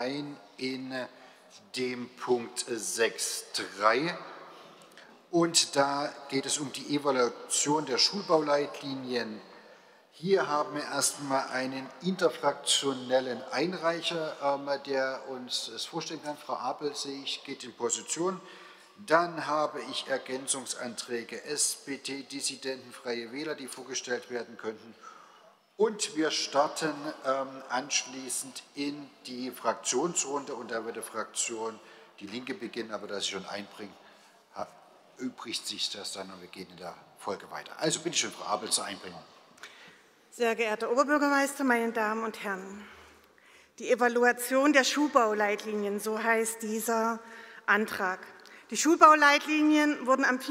ein in dem Punkt 6.3. Und da geht es um die Evaluation der Schulbauleitlinien. Hier haben wir erstmal einen interfraktionellen Einreicher, der uns das vorstellen kann. Frau Apel, sehe ich, geht in Position. Dann habe ich Ergänzungsanträge SPD, Dissidenten, Freie Wähler, die vorgestellt werden könnten. Und wir starten anschließend in die Fraktionsrunde. Und da wird die Fraktion Die Linke beginnen, aber da sie schon einbringen, übrigt sich das dann und wir gehen in der Folge weiter. Also bitte schön, Frau Apel, zur Einbringung. Sehr geehrter Oberbürgermeister, meine Damen und Herren! Die Evaluation der Schulbauleitlinien, so heißt dieser Antrag. Die Schulbauleitlinien wurden am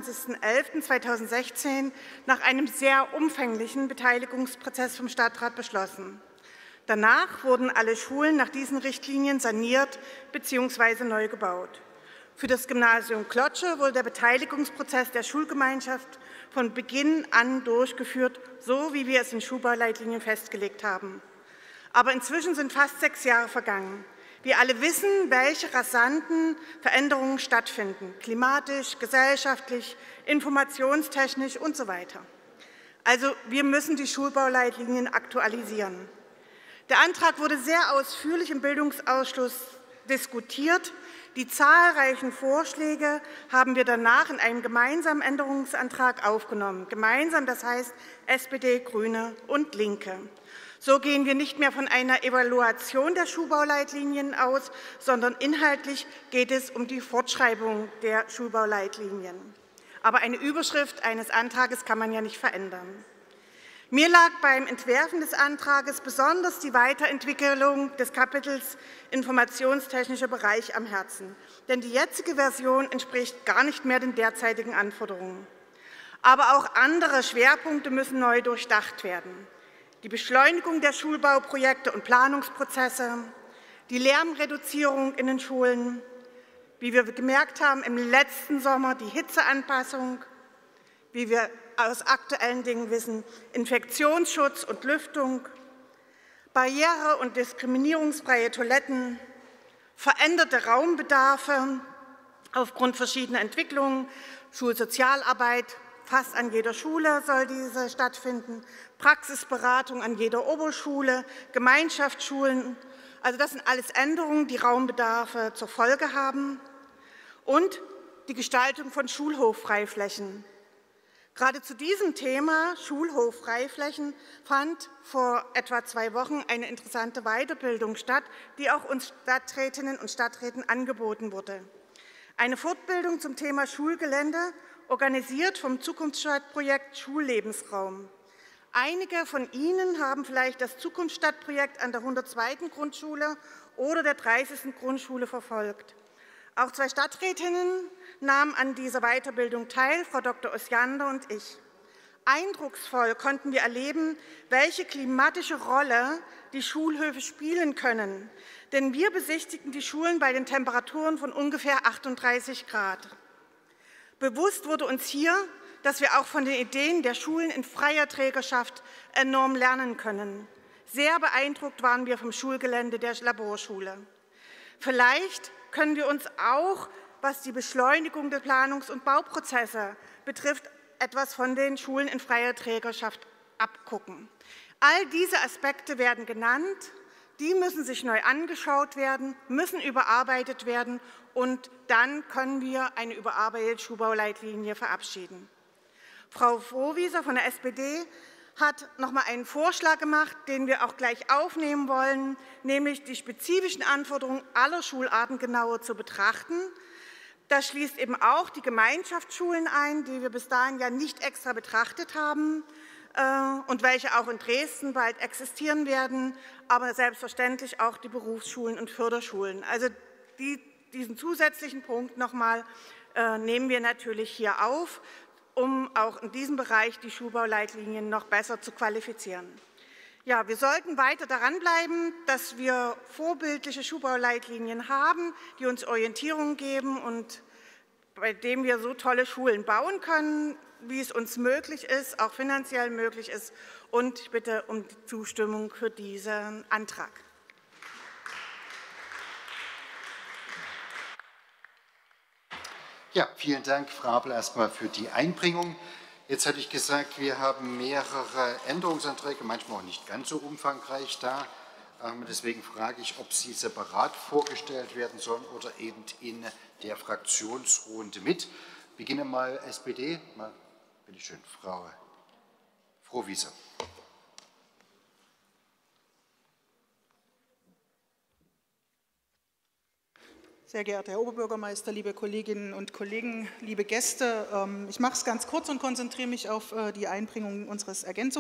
24.11.2016 nach einem sehr umfänglichen Beteiligungsprozess vom Stadtrat beschlossen. Danach wurden alle Schulen nach diesen Richtlinien saniert bzw. neu gebaut. Für das Gymnasium Klotsche wurde der Beteiligungsprozess der Schulgemeinschaft von Beginn an durchgeführt, so wie wir es in Schulbauleitlinien festgelegt haben. Aber inzwischen sind fast 6 Jahre vergangen. Wir alle wissen, welche rasanten Veränderungen stattfinden, klimatisch, gesellschaftlich, informationstechnisch und so weiter. Also wir müssen die Schulbauleitlinien aktualisieren. Der Antrag wurde sehr ausführlich im Bildungsausschuss diskutiert. Die zahlreichen Vorschläge haben wir danach in einem gemeinsamen Änderungsantrag aufgenommen. Gemeinsam, das heißt SPD, Grüne und Linke. So gehen wir nicht mehr von einer Evaluation der Schulbauleitlinien aus, sondern inhaltlich geht es um die Fortschreibung der Schulbauleitlinien. Aber eine Überschrift eines Antrags kann man ja nicht verändern. Mir lag beim Entwerfen des Antrags besonders die Weiterentwicklung des Kapitels Informationstechnischer Bereich am Herzen, denn die jetzige Version entspricht gar nicht mehr den derzeitigen Anforderungen. Aber auch andere Schwerpunkte müssen neu durchdacht werden. Die Beschleunigung der Schulbauprojekte und Planungsprozesse, die Lärmreduzierung in den Schulen, wie wir gemerkt haben im letzten Sommer die Hitzeanpassung, wie wir aus aktuellen Dingen wissen, Infektionsschutz und Lüftung, barriere- und diskriminierungsfreie Toiletten, veränderte Raumbedarfe aufgrund verschiedener Entwicklungen, Schulsozialarbeit, fast an jeder Schule soll diese stattfinden, Praxisberatung an jeder Oberschule, Gemeinschaftsschulen. Also das sind alles Änderungen, die Raumbedarfe zur Folge haben. Und die Gestaltung von Schulhoffreiflächen. Gerade zu diesem Thema Schulhoffreiflächen fand vor etwa 2 Wochen eine interessante Weiterbildung statt, die auch uns Stadträtinnen und Stadträten angeboten wurde. Eine Fortbildung zum Thema Schulgelände, organisiert vom Zukunftsstadtprojekt Schullebensraum. Einige von Ihnen haben vielleicht das Zukunftsstadtprojekt an der 102. Grundschule oder der 30. Grundschule verfolgt. Auch 2 Stadträtinnen nahmen an dieser Weiterbildung teil, Frau Dr. Osiander und ich. Eindrucksvoll konnten wir erleben, welche klimatische Rolle die Schulhöfe spielen können. Denn wir besichtigten die Schulen bei den Temperaturen von ungefähr 38 Grad. Bewusst wurde uns hier, dass wir auch von den Ideen der Schulen in freier Trägerschaft enorm lernen können. Sehr beeindruckt waren wir vom Schulgelände der Laborschule. Vielleicht können wir uns auch, was die Beschleunigung der Planungs- und Bauprozesse betrifft, etwas von den Schulen in freier Trägerschaft abgucken. All diese Aspekte werden genannt, die müssen sich neu angeschaut werden, müssen überarbeitet werden und dann können wir eine überarbeitete Schulbauleitlinie verabschieden. Frau Frohwieser von der SPD hat noch mal einen Vorschlag gemacht, den wir auch gleich aufnehmen wollen, nämlich die spezifischen Anforderungen aller Schularten genauer zu betrachten. Das schließt eben auch die Gemeinschaftsschulen ein, die wir bis dahin ja nicht extra betrachtet haben und welche auch in Dresden bald existieren werden, aber selbstverständlich auch die Berufsschulen und Förderschulen. Also diesen zusätzlichen Punkt noch mal nehmen wir natürlich hier auf, um auch in diesem Bereich die Schulbauleitlinien noch besser zu qualifizieren. Ja, wir sollten weiter daran bleiben, dass wir vorbildliche Schulbauleitlinien haben, die uns Orientierung geben und bei denen wir so tolle Schulen bauen können, wie es uns möglich ist, auch finanziell möglich ist. Und ich bitte um die Zustimmung für diesen Antrag. Ja, vielen Dank, Frau Apel, erstmal für die Einbringung. Jetzt hatte ich gesagt, wir haben mehrere Änderungsanträge, manchmal auch nicht ganz so umfangreich da. Deswegen frage ich, ob sie separat vorgestellt werden sollen oder eben in der Fraktionsrunde mit. Beginnen mal SPD. Bitte schön, Frau Frohwieser. Sehr geehrter Herr Oberbürgermeister, liebe Kolleginnen und Kollegen, liebe Gäste, ich mache es ganz kurz und konzentriere mich auf die Einbringung unseres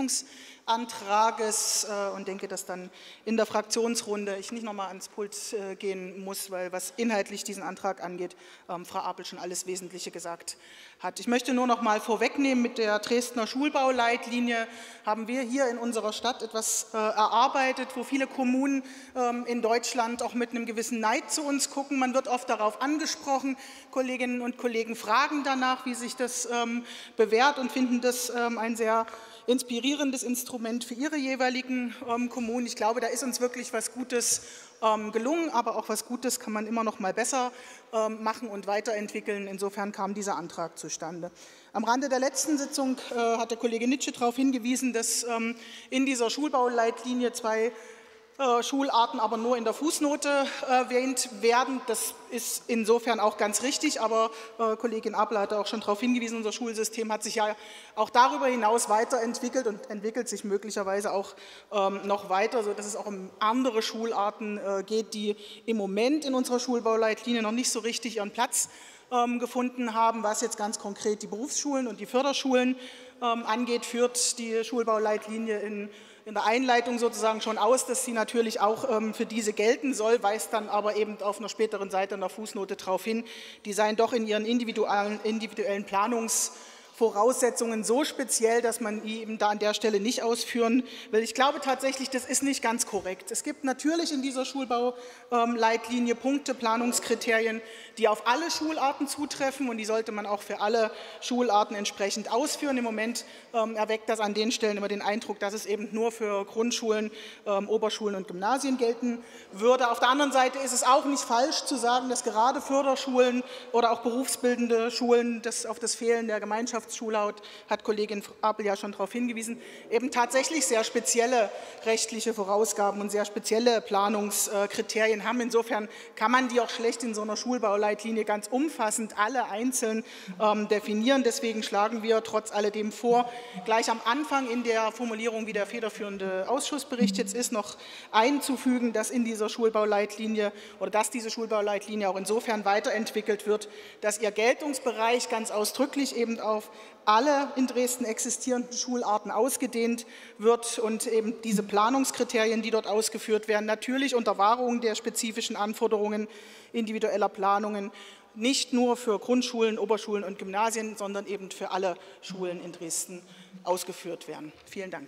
Ergänzungsantrages und denke, dass dann in der Fraktionsrunde ich nicht nochmal ans Pult gehen muss, weil was inhaltlich diesen Antrag angeht, Frau Apel schon alles Wesentliche gesagt hat. Ich möchte nur noch mal vorwegnehmen, mit der Dresdner Schulbauleitlinie haben wir hier in unserer Stadt etwas erarbeitet, wo viele Kommunen in Deutschland auch mit einem gewissen Neid zu uns gucken. Man wird oft darauf angesprochen, Kolleginnen und Kollegen fragen danach, wie sich das bewährt und finden das ein sehr inspirierendes Instrument für ihre jeweiligen Kommunen. Ich glaube, da ist uns wirklich was Gutes gelungen, aber auch was Gutes kann man immer noch mal besser machen und weiterentwickeln. Insofern kam dieser Antrag zustande. Am Rande der letzten Sitzung hat der Kollege Nitsche darauf hingewiesen, dass in dieser Schulbauleitlinie 2 Schularten aber nur in der Fußnote erwähnt werden. Das ist insofern auch ganz richtig, aber Kollegin Apel hatte auch schon darauf hingewiesen, unser Schulsystem hat sich ja auch darüber hinaus weiterentwickelt und entwickelt sich möglicherweise auch noch weiter, sodass es auch um andere Schularten geht, die im Moment in unserer Schulbauleitlinie noch nicht so richtig ihren Platz gefunden haben. Was jetzt ganz konkret die Berufsschulen und die Förderschulen angeht, führt die Schulbauleitlinie in der Einleitung sozusagen schon aus, dass sie natürlich auch für diese gelten soll, weist dann aber eben auf einer späteren Seite in der Fußnote darauf hin, die seien doch in ihren individuellen Planungsvoraussetzungen so speziell, dass man die eben da an der Stelle nicht ausführen will. Ich glaube tatsächlich, das ist nicht ganz korrekt. Es gibt natürlich in dieser Schulbauleitlinie Punkte, Planungskriterien, die auf alle Schularten zutreffen und die sollte man auch für alle Schularten entsprechend ausführen. Im Moment erweckt das an den Stellen immer den Eindruck, dass es eben nur für Grundschulen, Oberschulen und Gymnasien gelten würde. Auf der anderen Seite ist es auch nicht falsch zu sagen, dass gerade Förderschulen oder auch berufsbildende Schulen, auf das Fehlen der Gemeinschaftsschulhaut hat Kollegin Apel ja schon darauf hingewiesen, eben tatsächlich sehr spezielle rechtliche Vorausgaben und sehr spezielle Planungskriterien haben. Insofern kann man die auch schlecht in so einer Schulbauleitlinie ganz umfassend alle einzeln definieren. Deswegen schlagen wir trotz alledem vor, gleich am Anfang in der Formulierung, wie der federführende Ausschussbericht jetzt ist, noch einzufügen, dass in dieser Schulbauleitlinie oder dass diese Schulbauleitlinie auch insofern weiterentwickelt wird, dass ihr Geltungsbereich ganz ausdrücklich eben auf alle in Dresden existierenden Schularten ausgedehnt wird und eben diese Planungskriterien, die dort ausgeführt werden, natürlich unter Wahrung der spezifischen Anforderungen individueller Planungen nicht nur für Grundschulen, Oberschulen und Gymnasien, sondern eben für alle Schulen in Dresden ausgeführt werden. Vielen Dank.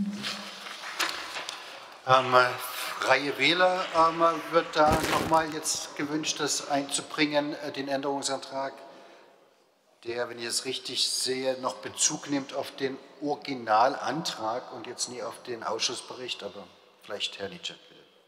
Freie Wähler wird da nochmal jetzt gewünscht, das einzubringen, den Änderungsantrag, der, wenn ich es richtig sehe, noch Bezug nimmt auf den Originalantrag und jetzt nie auf den Ausschussbericht, aber vielleicht Herr Nitsche.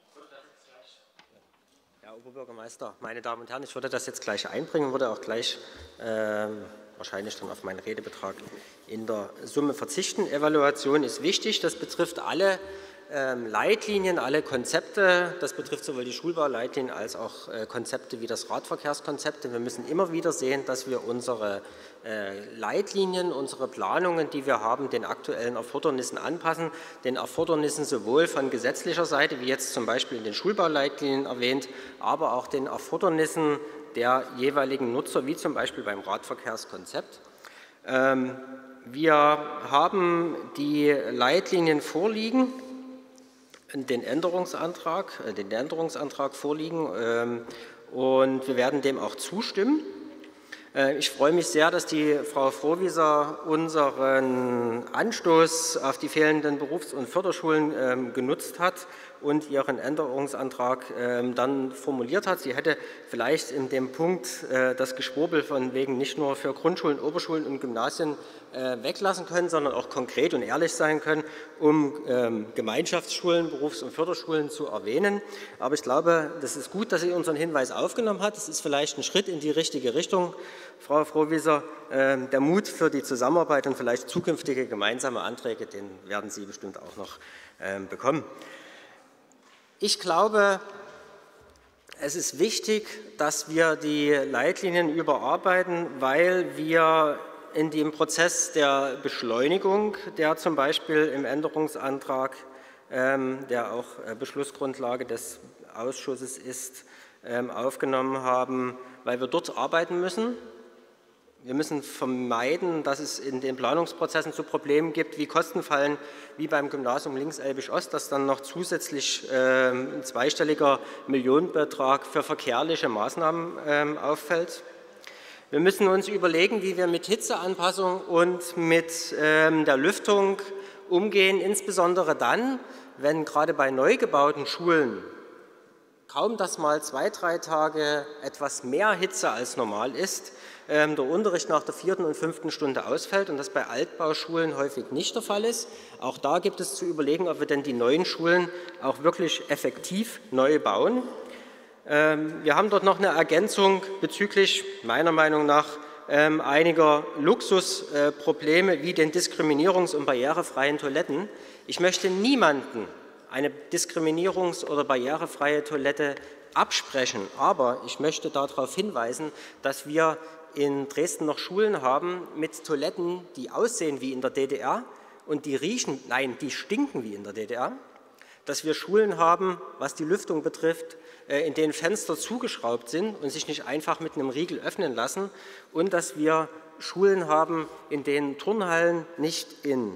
Herr Oberbürgermeister, meine Damen und Herren, ich würde das jetzt gleich einbringen, würde auch gleich wahrscheinlich dann auf meinen Redebetrag in der Summe verzichten. Evaluation ist wichtig, das betrifft alle Leitlinien, alle Konzepte, das betrifft sowohl die Schulbauleitlinien als auch Konzepte wie das Radverkehrskonzept. Wir müssen immer wieder sehen, dass wir unsere Leitlinien, unsere Planungen, die wir haben, den aktuellen Erfordernissen anpassen, den Erfordernissen sowohl von gesetzlicher Seite, wie jetzt zum Beispiel in den Schulbauleitlinien erwähnt, aber auch den Erfordernissen der jeweiligen Nutzer, wie zum Beispiel beim Radverkehrskonzept. Wir haben die Leitlinien vorliegen, den Änderungsantrag vorliegen und wir werden dem auch zustimmen. Ich freue mich sehr, dass die Frau Frohwieser unseren Anstoß auf die fehlenden Berufs- und Förderschulen genutzt hat, und ihren Änderungsantrag dann formuliert hat. Sie hätte vielleicht in dem Punkt das Geschwurbel von wegen nicht nur für Grundschulen, Oberschulen und Gymnasien weglassen können, sondern auch konkret und ehrlich sein können, um Gemeinschaftsschulen, Berufs- und Förderschulen zu erwähnen. Aber ich glaube, das ist gut, dass sie unseren Hinweis aufgenommen hat. Das ist vielleicht ein Schritt in die richtige Richtung, Frau Frohwieser. Der Mut für die Zusammenarbeit und vielleicht zukünftige gemeinsame Anträge, den werden Sie bestimmt auch noch bekommen. Ich glaube, es ist wichtig, dass wir die Leitlinien überarbeiten, weil wir in dem Prozess der Beschleunigung, der zum Beispiel im Änderungsantrag, der auch Beschlussgrundlage des Ausschusses ist, aufgenommen haben, weil wir dort arbeiten müssen. Wir müssen vermeiden, dass es in den Planungsprozessen zu Problemen gibt, wie Kostenfallen, wie beim Gymnasium Links-Elbisch-Ost, dass dann noch zusätzlich ein zweistelliger Millionenbetrag für verkehrliche Maßnahmen auffällt. Wir müssen uns überlegen, wie wir mit Hitzeanpassung und mit der Lüftung umgehen, insbesondere dann, wenn gerade bei neu gebauten Schulen kaum dass mal 2, 3 Tage etwas mehr Hitze als normal ist, der Unterricht nach der 4. und 5. Stunde ausfällt und das bei Altbauschulen häufig nicht der Fall ist. Auch da gibt es zu überlegen, ob wir denn die neuen Schulen auch wirklich effektiv neu bauen. Wir haben dort noch eine Ergänzung bezüglich, meiner Meinung nach, einiger Luxusprobleme wie den diskriminierungs- und barrierefreien Toiletten. Ich möchte niemanden eine diskriminierungs- oder barrierefreie Toilette absprechen, aber ich möchte darauf hinweisen, dass wir in Dresden noch Schulen haben mit Toiletten, die aussehen wie in der DDR und die riechen, nein, die stinken wie in der DDR. Dass wir Schulen haben, was die Lüftung betrifft, in denen Fenster zugeschraubt sind und sich nicht einfach mit einem Riegel öffnen lassen und dass wir Schulen haben, in denen Turnhallen nicht in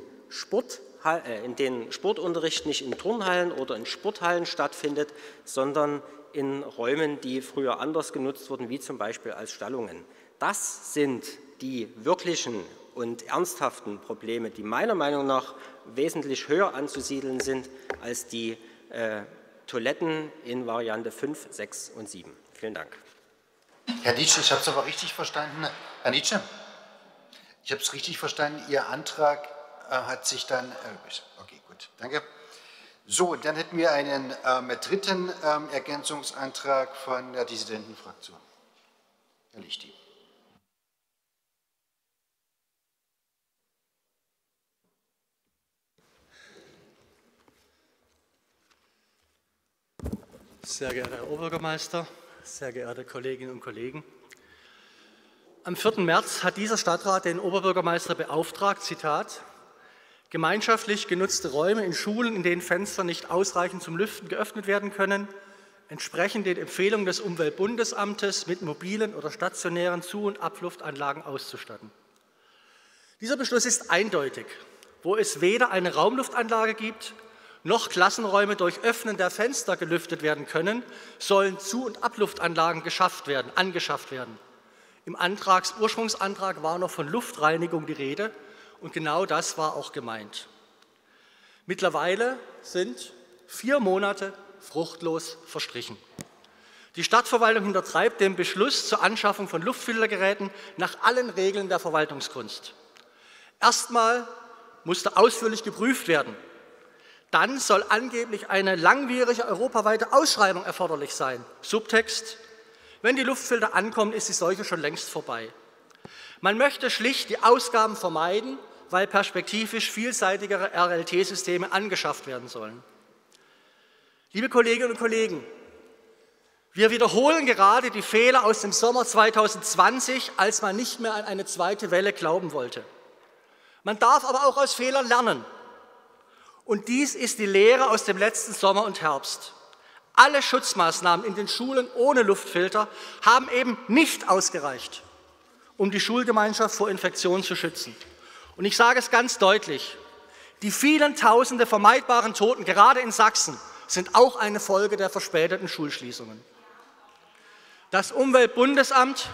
denen Sportunterricht nicht in Turnhallen oder in Sporthallen stattfindet, sondern in Räumen, die früher anders genutzt wurden, wie zum Beispiel als Stallungen. Das sind die wirklichen und ernsthaften Probleme, die meiner Meinung nach wesentlich höher anzusiedeln sind als die Toiletten in Variante 5, 6 und 7. Vielen Dank. Herr Nitsche, ich habe es aber richtig verstanden. Herr Nitsche, ich habe es richtig verstanden. Ihr Antrag hat sich dann erübrigt. Okay, gut, danke. So, dann hätten wir einen dritten Ergänzungsantrag von der Dissidentenfraktion. Herr Lichty. Sehr geehrter Herr Oberbürgermeister, sehr geehrte Kolleginnen und Kollegen. Am 4. März hat dieser Stadtrat den Oberbürgermeister beauftragt, Zitat, gemeinschaftlich genutzte Räume in Schulen, in denen Fenster nicht ausreichend zum Lüften geöffnet werden können, entsprechend den Empfehlungen des Umweltbundesamtes mit mobilen oder stationären Zu- und Abluftanlagen auszustatten. Dieser Beschluss ist eindeutig. Wo es weder eine Raumluftanlage gibt, noch Klassenräume durch Öffnen der Fenster gelüftet werden können, sollen Zu- und Abluftanlagen angeschafft werden. Im Ursprungsantrag war noch von Luftreinigung die Rede und genau das war auch gemeint. Mittlerweile sind 4 Monate fruchtlos verstrichen. Die Stadtverwaltung hintertreibt den Beschluss zur Anschaffung von Luftfiltergeräten nach allen Regeln der Verwaltungskunst. Erstmal musste ausführlich geprüft werden. Dann soll angeblich eine langwierige europaweite Ausschreibung erforderlich sein. Subtext: Wenn die Luftfilter ankommen, ist die Seuche schon längst vorbei. Man möchte schlicht die Ausgaben vermeiden, weil perspektivisch vielseitigere RLT-Systeme angeschafft werden sollen. Liebe Kolleginnen und Kollegen, wir wiederholen gerade die Fehler aus dem Sommer 2020, als man nicht mehr an eine zweite Welle glauben wollte. Man darf aber auch aus Fehlern lernen. Und dies ist die Lehre aus dem letzten Sommer und Herbst. Alle Schutzmaßnahmen in den Schulen ohne Luftfilter haben eben nicht ausgereicht, um die Schulgemeinschaft vor Infektionen zu schützen. Und ich sage es ganz deutlich, die vielen Tausende vermeidbaren Toten, gerade in Sachsen, sind auch eine Folge der verspäteten Schulschließungen. Das Umweltbundesamt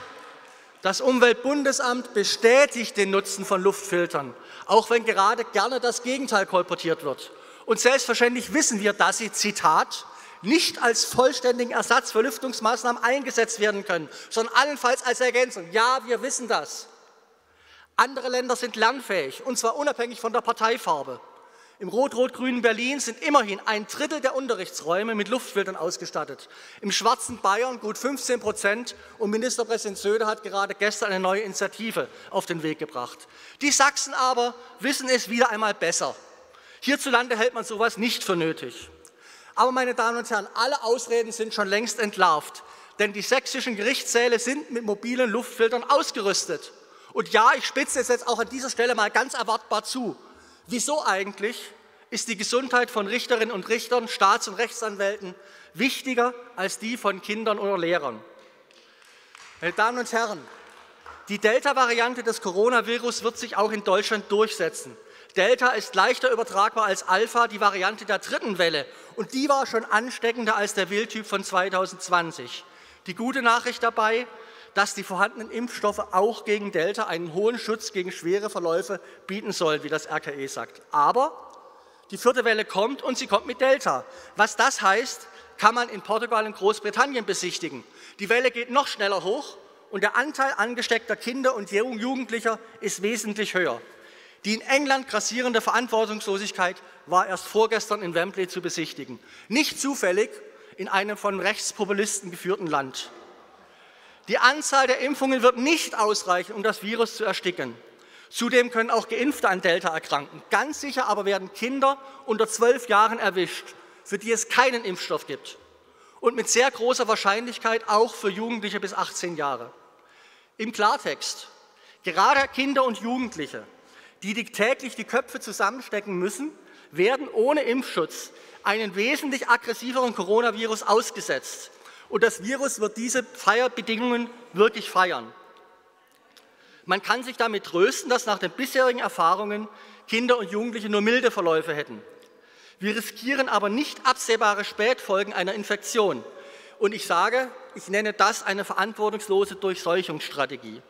bestätigt den Nutzen von Luftfiltern, auch wenn gerade gerne das Gegenteil kolportiert wird. Und selbstverständlich wissen wir, dass sie, Zitat, nicht als vollständigen Ersatz für Lüftungsmaßnahmen eingesetzt werden können, sondern allenfalls als Ergänzung. Ja, wir wissen das. Andere Länder sind lernfähig, und zwar unabhängig von der Parteifarbe. Im rot-rot-grünen Berlin sind immerhin 1/3 der Unterrichtsräume mit Luftfiltern ausgestattet. Im schwarzen Bayern gut 15%, und Ministerpräsident Söder hat gerade gestern eine neue Initiative auf den Weg gebracht. Die Sachsen aber wissen es wieder einmal besser. Hierzulande hält man sowas nicht für nötig. Aber, meine Damen und Herren, alle Ausreden sind schon längst entlarvt, denn die sächsischen Gerichtssäle sind mit mobilen Luftfiltern ausgerüstet. Und ja, ich spitze es jetzt auch an dieser Stelle mal ganz erwartbar zu. Wieso eigentlich ist die Gesundheit von Richterinnen und Richtern, Staats- und Rechtsanwälten wichtiger als die von Kindern oder Lehrern? Meine Damen und Herren, die Delta-Variante des Coronavirus wird sich auch in Deutschland durchsetzen. Delta ist leichter übertragbar als Alpha, die Variante der 3. Welle, und die war schon ansteckender als der Wildtyp von 2020. Die gute Nachricht dabei: dass die vorhandenen Impfstoffe auch gegen Delta einen hohen Schutz gegen schwere Verläufe bieten sollen, wie das RKI sagt. Aber die 4. Welle kommt, und sie kommt mit Delta. Was das heißt, kann man in Portugal und Großbritannien besichtigen. Die Welle geht noch schneller hoch, und der Anteil angesteckter Kinder und Jugendlicher ist wesentlich höher. Die in England grassierende Verantwortungslosigkeit war erst vorgestern in Wembley zu besichtigen. Nicht zufällig in einem von Rechtspopulisten geführten Land. Die Anzahl der Impfungen wird nicht ausreichen, um das Virus zu ersticken. Zudem können auch Geimpfte an Delta erkranken. Ganz sicher aber werden Kinder unter 12 Jahren erwischt, für die es keinen Impfstoff gibt. Und mit sehr großer Wahrscheinlichkeit auch für Jugendliche bis 18 Jahre. Im Klartext: gerade Kinder und Jugendliche, die täglich die Köpfe zusammenstecken müssen, werden ohne Impfschutz einen wesentlich aggressiveren Coronavirus ausgesetzt. Und das Virus wird diese Feierbedingungen wirklich feiern. Man kann sich damit trösten, dass nach den bisherigen Erfahrungen Kinder und Jugendliche nur milde Verläufe hätten. Wir riskieren aber nicht absehbare Spätfolgen einer Infektion. Und ich nenne das eine verantwortungslose Durchseuchungsstrategie.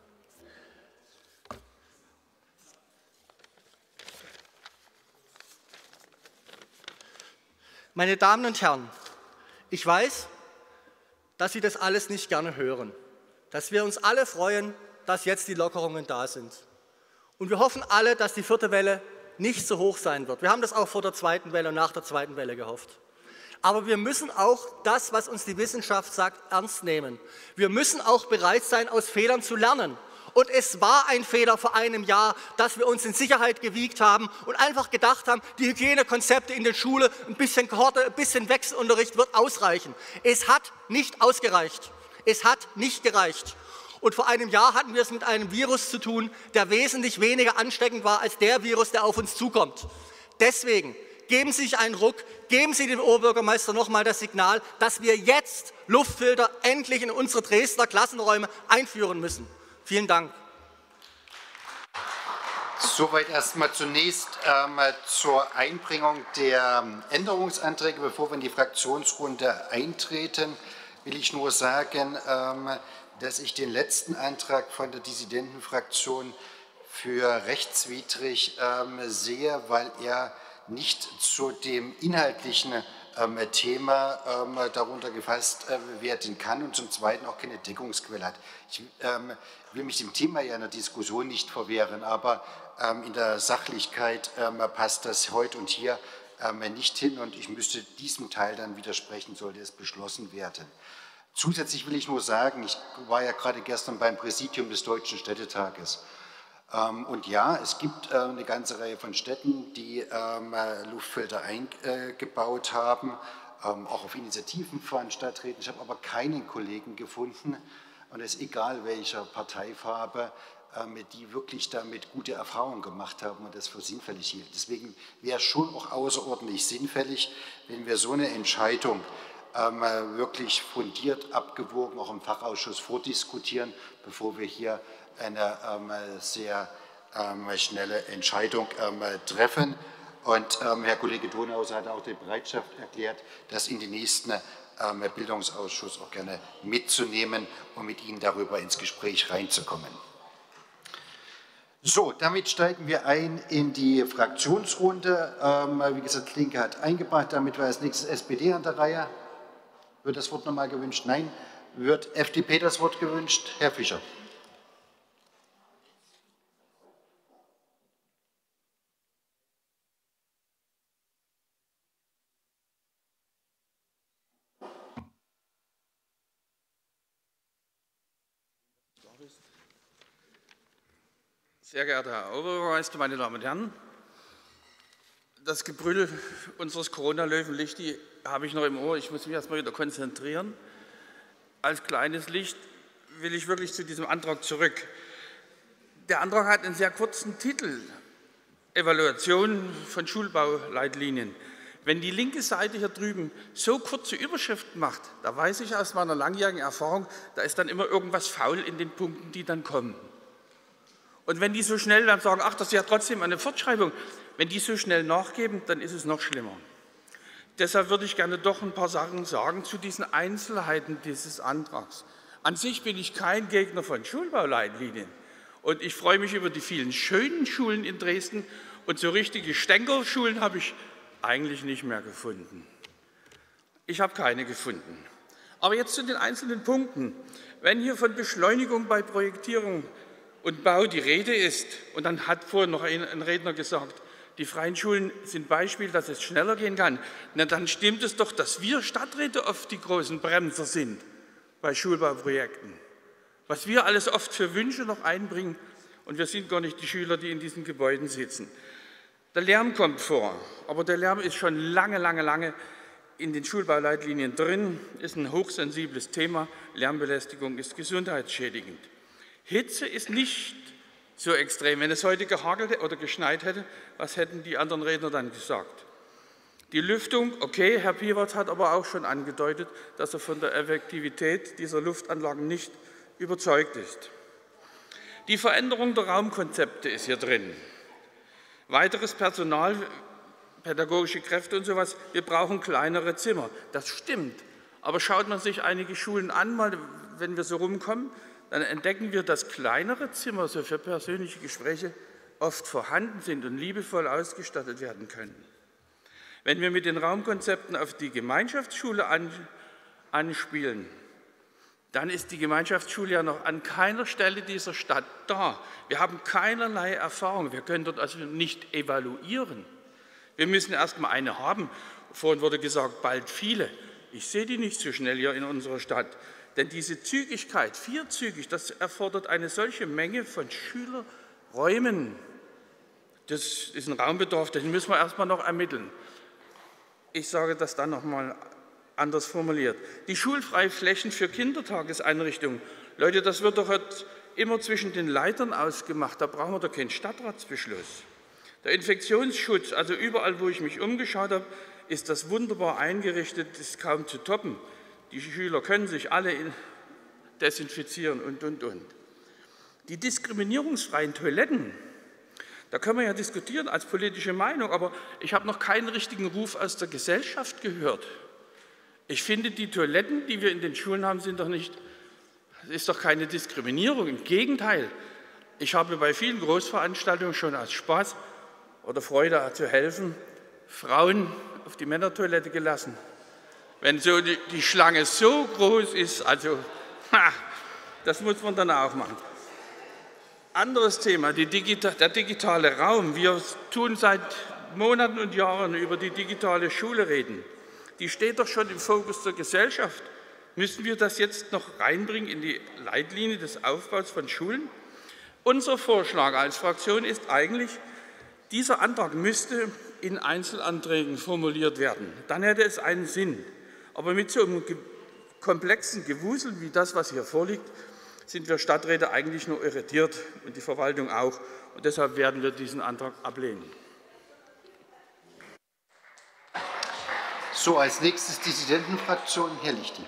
Meine Damen und Herren, ich weiß, dass Sie das alles nicht gerne hören, dass wir uns alle freuen, dass jetzt die Lockerungen da sind. Und wir hoffen alle, dass die 4. Welle nicht so hoch sein wird. Wir haben das auch vor der 2. Welle und nach der 2. Welle gehofft. Aber wir müssen auch das, was uns die Wissenschaft sagt, ernst nehmen. Wir müssen auch bereit sein, aus Fehlern zu lernen. Und es war ein Fehler vor einem Jahr, dass wir uns in Sicherheit gewiegt haben und einfach gedacht haben, die Hygienekonzepte in der Schule, ein bisschen Kohorte, ein bisschen Wechselunterricht wird ausreichen. Es hat nicht ausgereicht. Es hat nicht gereicht. Und vor einem Jahr hatten wir es mit einem Virus zu tun, der wesentlich weniger ansteckend war als der Virus, der auf uns zukommt. Deswegen geben Sie sich einen Ruck, geben Sie dem Oberbürgermeister noch einmal das Signal, dass wir jetzt Luftfilter endlich in unsere Dresdner Klassenräume einführen müssen. Vielen Dank. Soweit erstmal zunächst zur Einbringung der Änderungsanträge. Bevor wir in die Fraktionsrunde eintreten, will ich nur sagen, dass ich den letzten Antrag von der Dissidentenfraktion für rechtswidrig sehe, weil er nicht zu dem inhaltlichen Thema darunter gefasst werden kann und zum Zweiten auch keine Deckungsquelle hat. Ich will mich dem Thema ja in der Diskussion nicht verwehren, aber in der Sachlichkeit passt das heute und hier nicht hin, und ich müsste diesem Teil dann widersprechen, sollte es beschlossen werden. Zusätzlich will ich nur sagen, ich war ja gerade gestern beim Präsidium des Deutschen Städtetages. Und ja, es gibt eine ganze Reihe von Städten, die Luftfilter eingebaut haben, auch auf Initiativen von Stadträten. Ich habe aber keinen Kollegen gefunden, und es ist egal welcher Parteifarbe, die wirklich damit gute Erfahrungen gemacht haben und das für sinnfällig hielt. Deswegen wäre es schon auch außerordentlich sinnfällig, wenn wir so eine Entscheidung wirklich fundiert, abgewogen, auch im Fachausschuss vordiskutieren, bevor wir hier eine sehr schnelle Entscheidung treffen. Und Herr Kollege Donauser hat auch die Bereitschaft erklärt, das in den nächsten Bildungsausschuss auch gerne mitzunehmen und mit Ihnen darüber ins Gespräch reinzukommen. So, damit steigen wir ein in die Fraktionsrunde. Wie gesagt, Linke hat eingebracht, damit war als nächstes SPD an der Reihe. Wird das Wort nochmal gewünscht? Nein. Wird FDP das Wort gewünscht? Herr Fischer. Sehr geehrter Herr Oberbürgermeister, meine Damen und Herren! Das Gebrüll unseres Corona-Löwenlicht habe ich noch im Ohr. Ich muss mich erst mal wieder konzentrieren. Als kleines Licht will ich wirklich zu diesem Antrag zurück. Der Antrag hat einen sehr kurzen Titel: Evaluation von Schulbauleitlinien. Wenn die linke Seite hier drüben so kurze Überschriften macht, da weiß ich aus meiner langjährigen Erfahrung, da ist dann immer irgendwas faul in den Punkten, die dann kommen. Und wenn die so schnell dann sagen, ach, das ist ja trotzdem eine Fortschreibung, wenn die so schnell nachgeben, dann ist es noch schlimmer. Deshalb würde ich gerne doch ein paar Sachen sagen zu diesen Einzelheiten dieses Antrags. An sich bin ich kein Gegner von Schulbauleitlinien. Und ich freue mich über die vielen schönen Schulen in Dresden. Und so richtige Stänkerschulen habe ich eigentlich nicht mehr gefunden. Ich habe keine gefunden. Aber jetzt zu den einzelnen Punkten. Wenn hier von Beschleunigung bei Projektierung und Bau die Rede ist, und dann hat vorhin noch ein Redner gesagt, die freien Schulen sind Beispiel, dass es schneller gehen kann, na, dann stimmt es doch, dass wir Stadträte oft die großen Bremser sind bei Schulbauprojekten. Was wir alles oft für Wünsche noch einbringen, und wir sind gar nicht die Schüler, die in diesen Gebäuden sitzen. Der Lärm kommt vor, aber der Lärm ist schon lange in den Schulbauleitlinien drin, ist ein hochsensibles Thema. Lärmbelästigung ist gesundheitsschädigend. Hitze ist nicht so extrem. Wenn es heute gehagelt oder geschneit hätte, was hätten die anderen Redner dann gesagt? Die Lüftung, okay, Herr Piewert hat aber auch schon angedeutet, dass er von der Effektivität dieser Luftanlagen nicht überzeugt ist. Die Veränderung der Raumkonzepte ist hier drin. Weiteres Personal, pädagogische Kräfte und sowas, wir brauchen kleinere Zimmer. Das stimmt, aber schaut man sich einige Schulen an, mal, wenn wir so rumkommen, dann entdecken wir, dass kleinere Zimmer so für persönliche Gespräche oft vorhanden sind und liebevoll ausgestattet werden können. Wenn wir mit den Raumkonzepten auf die Gemeinschaftsschule anspielen, dann ist die Gemeinschaftsschule ja noch an keiner Stelle dieser Stadt da. Wir haben keinerlei Erfahrung, wir können dort also nicht evaluieren. Wir müssen erst mal eine haben. Vorhin wurde gesagt, bald viele. Ich sehe die nicht so schnell hier in unserer Stadt. Denn diese Zügigkeit, vierzügig, das erfordert eine solche Menge von Schülerräumen. Das ist ein Raumbedarf, den müssen wir erst mal noch ermitteln. Ich sage das dann noch mal anders formuliert. Die Schulfreiflächen für Kindertageseinrichtungen. Leute, das wird doch jetzt immer zwischen den Leitern ausgemacht. Da brauchen wir doch keinen Stadtratsbeschluss. Der Infektionsschutz, also überall, wo ich mich umgeschaut habe, ist das wunderbar eingerichtet, ist kaum zu toppen. Die Schüler können sich alle desinfizieren und. Die diskriminierungsfreien Toiletten, da können wir ja diskutieren als politische Meinung, aber ich habe noch keinen richtigen Ruf aus der Gesellschaft gehört. Ich finde, die Toiletten, die wir in den Schulen haben, ist doch keine Diskriminierung. Im Gegenteil, ich habe bei vielen Großveranstaltungen schon aus Spaß oder Freude zu helfen, Frauen auf die Männertoilette gelassen. Wenn so die Schlange so groß ist, also das muss man dann auch machen. Anderes Thema, der digitale Raum. Wir tun seit Monaten und Jahren über die digitale Schule reden. Die steht doch schon im Fokus der Gesellschaft. Müssen wir das jetzt noch reinbringen in die Leitlinie des Aufbaus von Schulen? Unser Vorschlag als Fraktion ist eigentlich, dieser Antrag müsste in Einzelanträgen formuliert werden. Dann hätte es einen Sinn. Aber mit so einem komplexen Gewusel wie das, was hier vorliegt, sind wir Stadträte eigentlich nur irritiert und die Verwaltung auch. Und deshalb werden wir diesen Antrag ablehnen. So, als nächstes Dissidentenfraktion, Herr Lichty.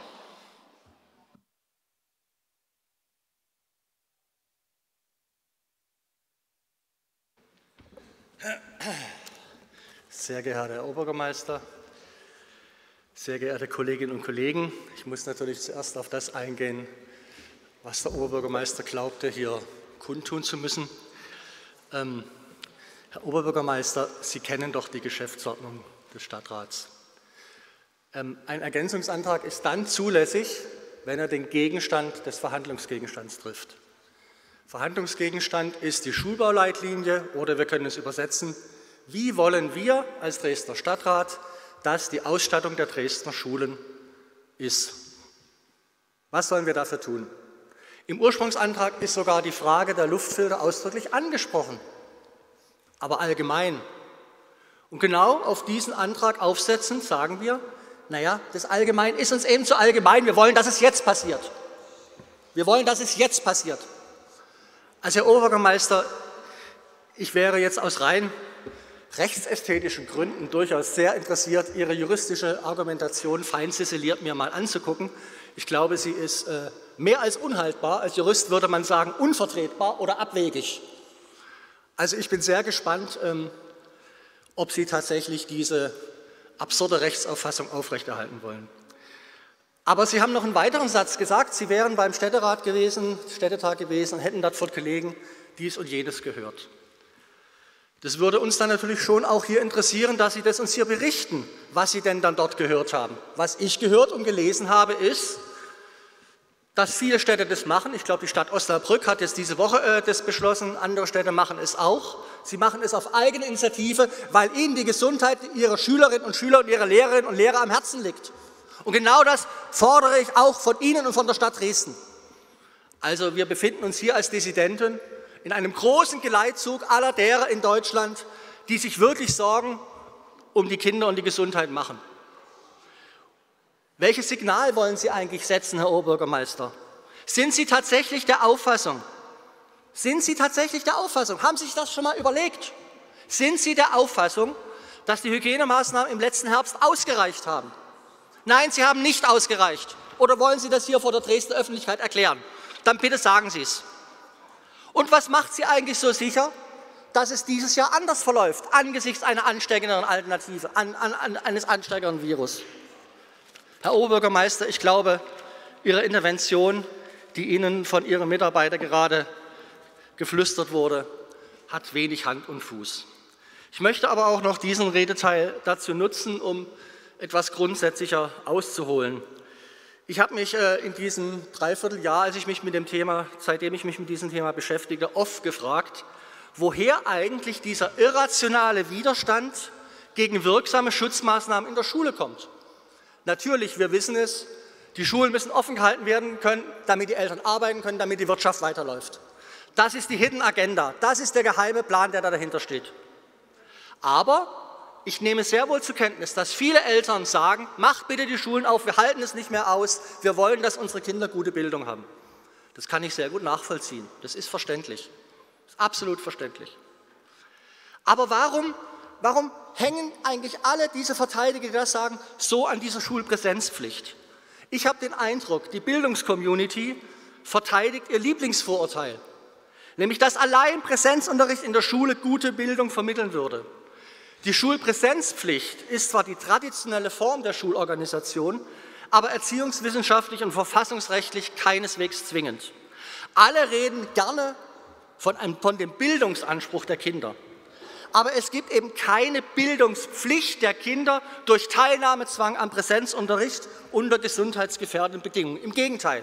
Sehr geehrter Herr Oberbürgermeister, sehr geehrte Kolleginnen und Kollegen, ich muss natürlich zuerst auf das eingehen, was der Oberbürgermeister glaubte, hier kundtun zu müssen. Herr Oberbürgermeister, Sie kennen doch die Geschäftsordnung des Stadtrats. Ein Ergänzungsantrag ist dann zulässig, wenn er den Gegenstand des Verhandlungsgegenstands trifft. Verhandlungsgegenstand ist die Schulbauleitlinie oder wir können es übersetzen, wie wollen wir als Dresdner Stadtrat, dass die Ausstattung der Dresdner Schulen ist. Was sollen wir dafür tun? Im Ursprungsantrag ist sogar die Frage der Luftfilter ausdrücklich angesprochen, aber allgemein. Und genau auf diesen Antrag aufsetzend sagen wir, naja, das Allgemein ist uns eben zu allgemein, wir wollen, dass es jetzt passiert. Wir wollen, dass es jetzt passiert. Also Herr Oberbürgermeister, ich wäre jetzt aus rein rechtsästhetischen Gründen durchaus sehr interessiert, Ihre juristische Argumentation fein ziseliert mir mal anzugucken. Ich glaube, sie ist mehr als unhaltbar. Als Jurist würde man sagen, unvertretbar oder abwegig. Also ich bin sehr gespannt, ob Sie tatsächlich diese absurde Rechtsauffassung aufrechterhalten wollen. Aber Sie haben noch einen weiteren Satz gesagt, Sie wären beim Städtetag gewesen und hätten dort gelegen, dies und jenes gehört. Das würde uns dann natürlich schon auch hier interessieren, dass Sie das uns hier berichten, was Sie denn dann dort gehört haben. Was ich gehört und gelesen habe, ist, dass viele Städte das machen. Ich glaube, die Stadt Osnabrück hat jetzt diese Woche das beschlossen, andere Städte machen es auch. Sie machen es auf eigene Initiative, weil ihnen die Gesundheit ihrer Schülerinnen und Schüler und ihrer Lehrerinnen und Lehrer am Herzen liegt. Und genau das fordere ich auch von Ihnen und von der Stadt Dresden. Also wir befinden uns hier als Dissidenten in einem großen Geleitzug aller derer in Deutschland, die sich wirklich Sorgen um die Kinder und die Gesundheit machen. Welches Signal wollen Sie eigentlich setzen, Herr Oberbürgermeister? Sind Sie tatsächlich der Auffassung? Haben Sie sich das schon mal überlegt? Sind Sie der Auffassung, dass die Hygienemaßnahmen im letzten Herbst ausgereicht haben? Nein, sie haben nicht ausgereicht. Oder wollen Sie das hier vor der Dresdner Öffentlichkeit erklären? Dann bitte sagen Sie es. Und was macht Sie eigentlich so sicher, dass es dieses Jahr anders verläuft, angesichts einer ansteckenderen Alternative, eines ansteckenderen Virus? Herr Oberbürgermeister, ich glaube, Ihre Intervention, die Ihnen von Ihrem Mitarbeiter gerade geflüstert wurde, hat wenig Hand und Fuß. Ich möchte aber auch noch diesen Redeteil dazu nutzen, um etwas grundsätzlicher auszuholen. Ich habe mich in diesem Dreivierteljahr, seitdem ich mich mit diesem Thema beschäftige, oft gefragt, woher eigentlich dieser irrationale Widerstand gegen wirksame Schutzmaßnahmen in der Schule kommt. Natürlich, wir wissen es, die Schulen müssen offen gehalten werden können, damit die Eltern arbeiten können, damit die Wirtschaft weiterläuft. Das ist die Hidden Agenda, das ist der geheime Plan, der da dahinter steht. Aber ich nehme sehr wohl zur Kenntnis, dass viele Eltern sagen, macht bitte die Schulen auf, wir halten es nicht mehr aus, wir wollen, dass unsere Kinder gute Bildung haben. Das kann ich sehr gut nachvollziehen, das ist verständlich, das ist absolut verständlich. Aber warum hängen eigentlich alle diese Verteidiger, die das sagen, so an dieser Schulpräsenzpflicht? Ich habe den Eindruck, die Bildungscommunity verteidigt ihr Lieblingsvorurteil, nämlich dass allein Präsenzunterricht in der Schule gute Bildung vermitteln würde. Die Schulpräsenzpflicht ist zwar die traditionelle Form der Schulorganisation, aber erziehungswissenschaftlich und verfassungsrechtlich keineswegs zwingend. Alle reden gerne von dem Bildungsanspruch der Kinder. Aber es gibt eben keine Bildungspflicht der Kinder durch Teilnahmezwang am Präsenzunterricht unter gesundheitsgefährdenden Bedingungen. Im Gegenteil.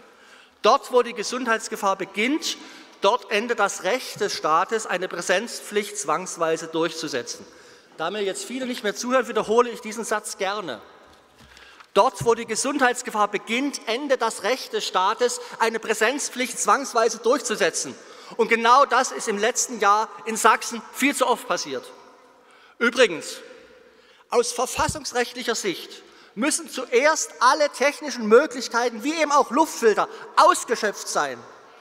Dort, wo die Gesundheitsgefahr beginnt, dort endet das Recht des Staates, eine Präsenzpflicht zwangsweise durchzusetzen. Da mir jetzt viele nicht mehr zuhören, wiederhole ich diesen Satz gerne. Dort, wo die Gesundheitsgefahr beginnt, endet das Recht des Staates, eine Präsenzpflicht zwangsweise durchzusetzen. Und genau das ist im letzten Jahr in Sachsen viel zu oft passiert. Übrigens, aus verfassungsrechtlicher Sicht müssen zuerst alle technischen Möglichkeiten, wie eben auch Luftfilter, ausgeschöpft sein,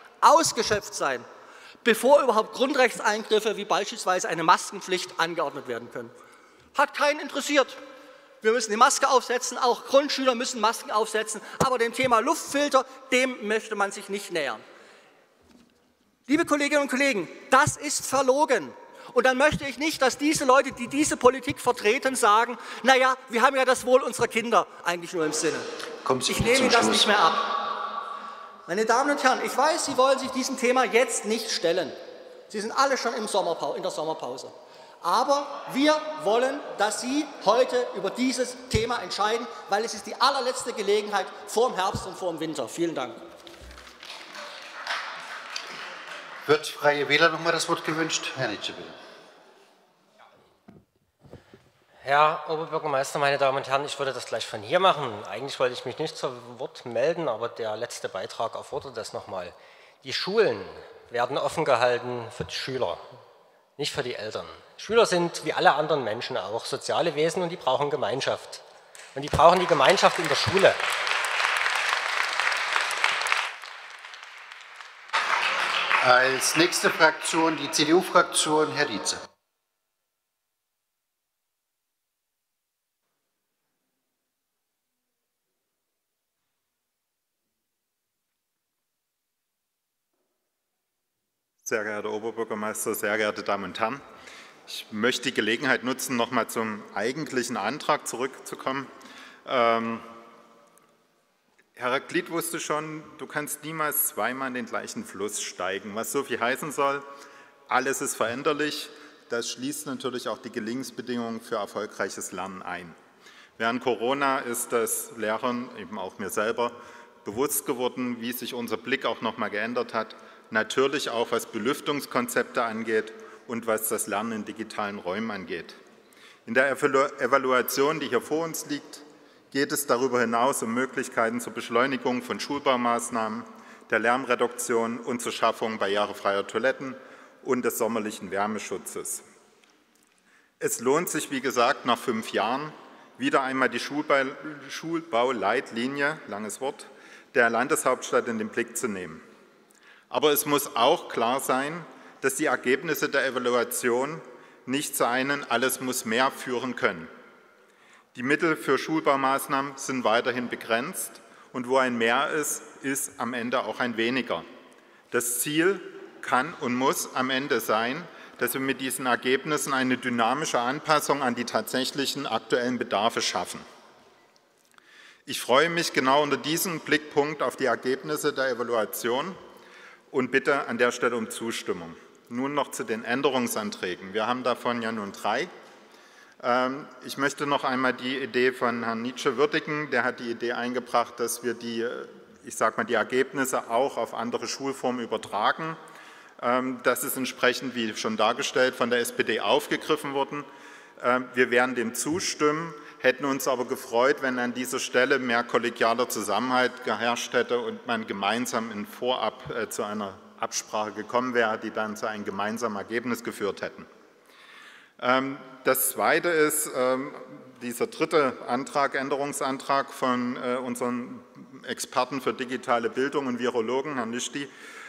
bevor überhaupt Grundrechtseingriffe wie beispielsweise eine Maskenpflicht angeordnet werden können. Hat keinen interessiert. Wir müssen die Maske aufsetzen, auch Grundschüler müssen Masken aufsetzen, aber dem Thema Luftfilter, dem möchte man sich nicht nähern. Liebe Kolleginnen und Kollegen, das ist verlogen. Und dann möchte ich nicht, dass diese Leute, die diese Politik vertreten, sagen, naja, wir haben ja das Wohl unserer Kinder eigentlich nur im Sinne. Ich nehme Ihnen das nicht mehr ab. Meine Damen und Herren, ich weiß, Sie wollen sich diesem Thema jetzt nicht stellen. Sie sind alle schon in der Sommerpause. Aber wir wollen, dass Sie heute über dieses Thema entscheiden, weil es ist die allerletzte Gelegenheit vor dem Herbst und vor dem Winter. Vielen Dank. Wird Freie Wähler noch mal das Wort gewünscht? Herr Nitsche, bitte. Herr Oberbürgermeister, meine Damen und Herren, ich würde das gleich von hier machen. Eigentlich wollte ich mich nicht zu Wort melden, aber der letzte Beitrag erfordert das nochmal. Die Schulen werden offen gehalten für die Schüler, nicht für die Eltern. Schüler sind wie alle anderen Menschen auch soziale Wesen und die brauchen Gemeinschaft. Und die brauchen die Gemeinschaft in der Schule. Als nächste Fraktion die CDU-Fraktion, Herr Dietze. Sehr geehrter Oberbürgermeister, sehr geehrte Damen und Herren! Ich möchte die Gelegenheit nutzen, noch mal zum eigentlichen Antrag zurückzukommen. Herr Glied wusste schon, du kannst niemals zweimal in den gleichen Fluss steigen. Was so viel heißen soll, alles ist veränderlich. Das schließt natürlich auch die Gelingensbedingungen für erfolgreiches Lernen ein. Während Corona ist das Lehrern, eben auch mir selber, bewusst geworden, wie sich unser Blick auch noch mal geändert hat. Natürlich auch, was Belüftungskonzepte angeht und was das Lernen in digitalen Räumen angeht. In der Evaluation, die hier vor uns liegt, geht es darüber hinaus um Möglichkeiten zur Beschleunigung von Schulbaumaßnahmen, der Lärmreduktion und zur Schaffung barrierefreier Toiletten und des sommerlichen Wärmeschutzes. Es lohnt sich, wie gesagt, nach 5 Jahren wieder einmal die Schulbauleitlinie, langes Wort, der Landeshauptstadt in den Blick zu nehmen. Aber es muss auch klar sein, dass die Ergebnisse der Evaluation nicht zu einem Alles muss mehr führen können. Die Mittel für Schulbaumaßnahmen sind weiterhin begrenzt und wo ein Mehr ist, ist am Ende auch ein Weniger. Das Ziel kann und muss am Ende sein, dass wir mit diesen Ergebnissen eine dynamische Anpassung an die tatsächlichen aktuellen Bedarfe schaffen. Ich freue mich genau unter diesem Blickpunkt auf die Ergebnisse der Evaluation und bitte an der Stelle um Zustimmung. Nun noch zu den Änderungsanträgen. Wir haben davon ja nun 3. Ich möchte noch einmal die Idee von Herrn Nitsche würdigen. Der hat die Idee eingebracht, dass wir die Ergebnisse auch auf andere Schulformen übertragen. Das ist entsprechend, wie schon dargestellt, von der SPD aufgegriffen worden. Wir werden dem zustimmen, hätten uns aber gefreut, wenn an dieser Stelle mehr kollegialer Zusammenhalt geherrscht hätte und man gemeinsam in Vorab zu einer Absprache gekommen wäre, die dann zu einem gemeinsamen Ergebnis geführt hätten. Das Zweite ist dieser dritte Antrag, Änderungsantrag von unserem Experten für digitale Bildung und Virologen, Herrn Lischti.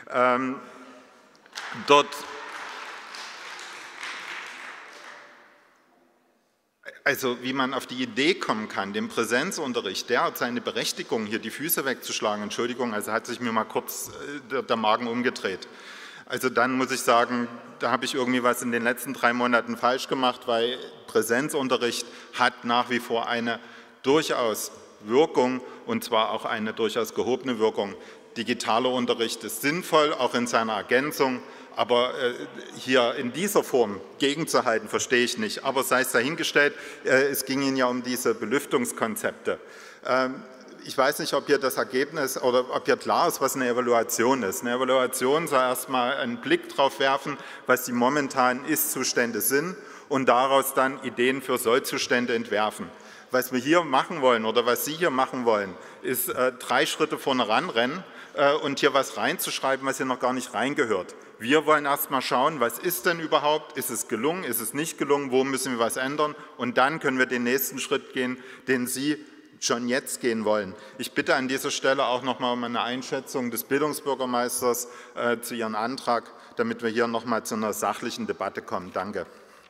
Also wie man auf die Idee kommen kann, dem Präsenzunterricht, der hat seine Berechtigung, hier die Füße wegzuschlagen, Entschuldigung, also hat sich mir mal kurz der Magen umgedreht. Also dann muss ich sagen, da habe ich irgendwie was in den letzten 3 Monaten falsch gemacht, weil Präsenzunterricht hat nach wie vor eine durchaus Wirkung und zwar auch eine durchaus gehobene Wirkung. Digitaler Unterricht ist sinnvoll, auch in seiner Ergänzung, aber hier in dieser Form gegenzuhalten, verstehe ich nicht. Aber sei es dahingestellt, es ging Ihnen ja um diese Belüftungskonzepte. Ich weiß nicht, ob hier das Ergebnis oder ob hier klar ist, was eine Evaluation ist. Eine Evaluation soll erstmal einen Blick darauf werfen, was die momentanen Ist-Zustände sind und daraus dann Ideen für Soll-Zustände entwerfen. Was wir hier machen wollen oder was Sie hier machen wollen, ist 3 Schritte vorne ranrennen und hier was reinzuschreiben, was hier noch gar nicht reingehört. Wir wollen erst mal schauen, was ist denn überhaupt, ist es gelungen, ist es nicht gelungen, wo müssen wir was ändern und dann können wir den nächsten Schritt gehen, den Sie schon jetzt gehen wollen. Ich bitte an dieser Stelle auch noch mal um eine Einschätzung des Bildungsbürgermeisters zu Ihrem Antrag, damit wir hier noch mal zu einer sachlichen Debatte kommen. Danke.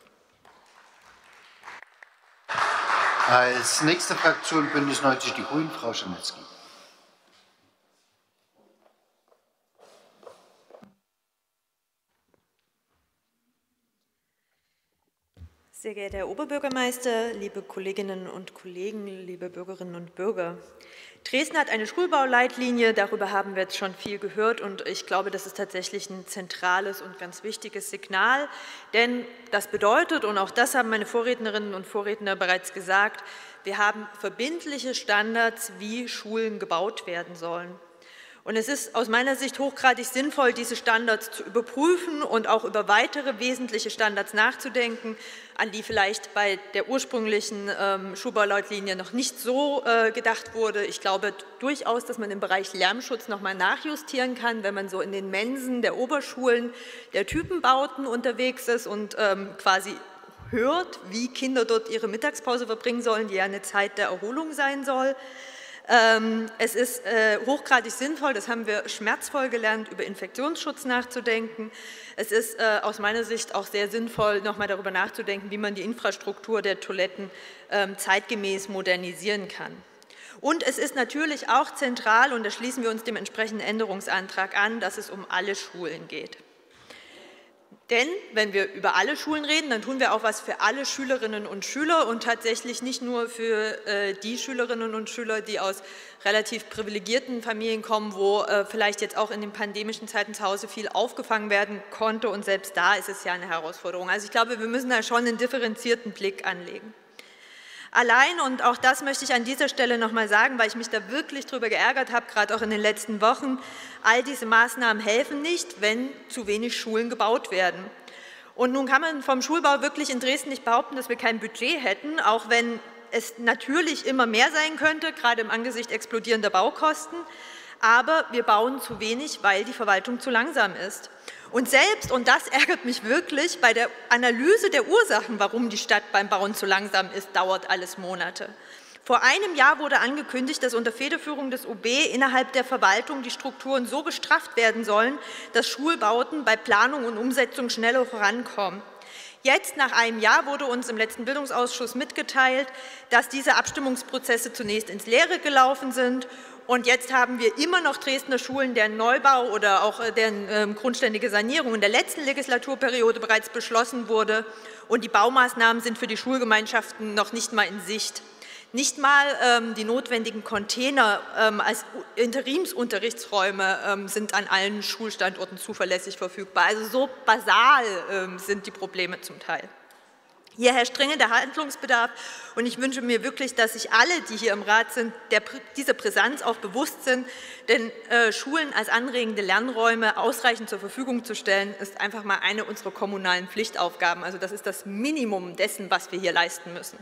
Als nächste Fraktion Bündnis 90 Die Grünen, Frau Czarnecki. Sehr geehrter Herr Oberbürgermeister, liebe Kolleginnen und Kollegen, liebe Bürgerinnen und Bürger! Dresden hat eine Schulbauleitlinie, darüber haben wir jetzt schon viel gehört und ich glaube, das ist tatsächlich ein zentrales und ganz wichtiges Signal, denn das bedeutet, und auch das haben meine Vorrednerinnen und Vorredner bereits gesagt, wir haben verbindliche Standards, wie Schulen gebaut werden sollen. Und es ist aus meiner Sicht hochgradig sinnvoll, diese Standards zu überprüfen und auch über weitere wesentliche Standards nachzudenken, an die vielleicht bei der ursprünglichen Schulbauleitlinie noch nicht so gedacht wurde. Ich glaube durchaus, dass man im Bereich Lärmschutz noch mal nachjustieren kann, wenn man so in den Mensen der Oberschulen der Typenbauten unterwegs ist und quasi hört, wie Kinder dort ihre Mittagspause verbringen sollen, die ja eine Zeit der Erholung sein soll. Es ist hochgradig sinnvoll, das haben wir schmerzvoll gelernt, über Infektionsschutz nachzudenken. Es ist aus meiner Sicht auch sehr sinnvoll, nochmal darüber nachzudenken, wie man die Infrastruktur der Toiletten zeitgemäß modernisieren kann. Und es ist natürlich auch zentral, und da schließen wir uns dem entsprechenden Änderungsantrag an, dass es um alle Schulen geht. Denn wenn wir über alle Schulen reden, dann tun wir auch was für alle Schülerinnen und Schüler und tatsächlich nicht nur für die Schülerinnen und Schüler, die aus relativ privilegierten Familien kommen, wo vielleicht jetzt auch in den pandemischen Zeiten zu Hause viel aufgefangen werden konnte und selbst da ist es ja eine Herausforderung. Also ich glaube, wir müssen da schon einen differenzierten Blick anlegen. Allein, und auch das möchte ich an dieser Stelle noch mal sagen, weil ich mich da wirklich drüber geärgert habe, gerade auch in den letzten Wochen, all diese Maßnahmen helfen nicht, wenn zu wenig Schulen gebaut werden. Und nun kann man vom Schulbau wirklich in Dresden nicht behaupten, dass wir kein Budget hätten, auch wenn es natürlich immer mehr sein könnte, gerade im Angesicht explodierender Baukosten. Aber wir bauen zu wenig, weil die Verwaltung zu langsam ist. Und selbst, und das ärgert mich wirklich, bei der Analyse der Ursachen, warum die Stadt beim Bauen zu langsam ist, dauert alles Monate. Vor einem Jahr wurde angekündigt, dass unter Federführung des OB innerhalb der Verwaltung die Strukturen so gestrafft werden sollen, dass Schulbauten bei Planung und Umsetzung schneller vorankommen. Jetzt, nach einem Jahr, wurde uns im letzten Bildungsausschuss mitgeteilt, dass diese Abstimmungsprozesse zunächst ins Leere gelaufen sind. Und jetzt haben wir immer noch Dresdner Schulen, deren Neubau oder auch deren grundständige Sanierung in der letzten Legislaturperiode bereits beschlossen wurde. Und die Baumaßnahmen sind für die Schulgemeinschaften noch nicht mal in Sicht. Nicht mal die notwendigen Container als Interimsunterrichtsräume sind an allen Schulstandorten zuverlässig verfügbar. Also so basal sind die Probleme zum Teil. Hier herrscht dringender Handlungsbedarf und ich wünsche mir wirklich, dass sich alle, die hier im Rat sind, dieser Brisanz auch bewusst sind, denn Schulen als anregende Lernräume ausreichend zur Verfügung zu stellen, ist einfach mal eine unserer kommunalen Pflichtaufgaben. Also das ist das Minimum dessen, was wir hier leisten müssen.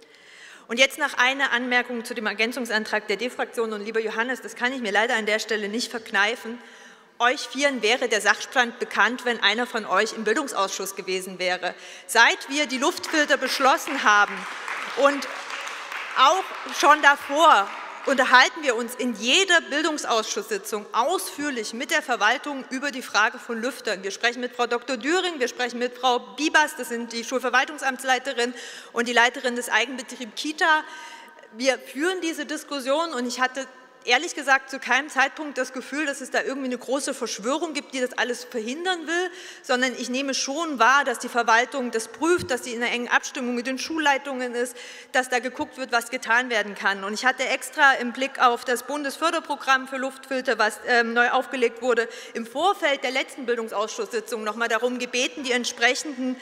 Und jetzt noch eine Anmerkung zu dem Ergänzungsantrag der D-Fraktion. Und lieber Johannes, das kann ich mir leider an der Stelle nicht verkneifen. Euch Vieren wäre der Sachstand bekannt, wenn einer von euch im Bildungsausschuss gewesen wäre. Seit wir die Luftfilter beschlossen haben und auch schon davor unterhalten wir uns in jeder Bildungsausschusssitzung ausführlich mit der Verwaltung über die Frage von Lüftern. Wir sprechen mit Frau Dr. Düring, wir sprechen mit Frau Bibas, das sind die Schulverwaltungsamtsleiterin und die Leiterin des Eigenbetriebs Kita. Wir führen diese Diskussion und ich hatte ehrlich gesagt zu keinem Zeitpunkt das Gefühl, dass es da irgendwie eine große Verschwörung gibt, die das alles verhindern will, sondern ich nehme schon wahr, dass die Verwaltung das prüft, dass sie in einer engen Abstimmung mit den Schulleitungen ist, dass da geguckt wird, was getan werden kann. Und ich hatte extra im Blick auf das Bundesförderprogramm für Luftfilter, was neu aufgelegt wurde, im Vorfeld der letzten Bildungsausschusssitzung noch mal darum gebeten, die entsprechenden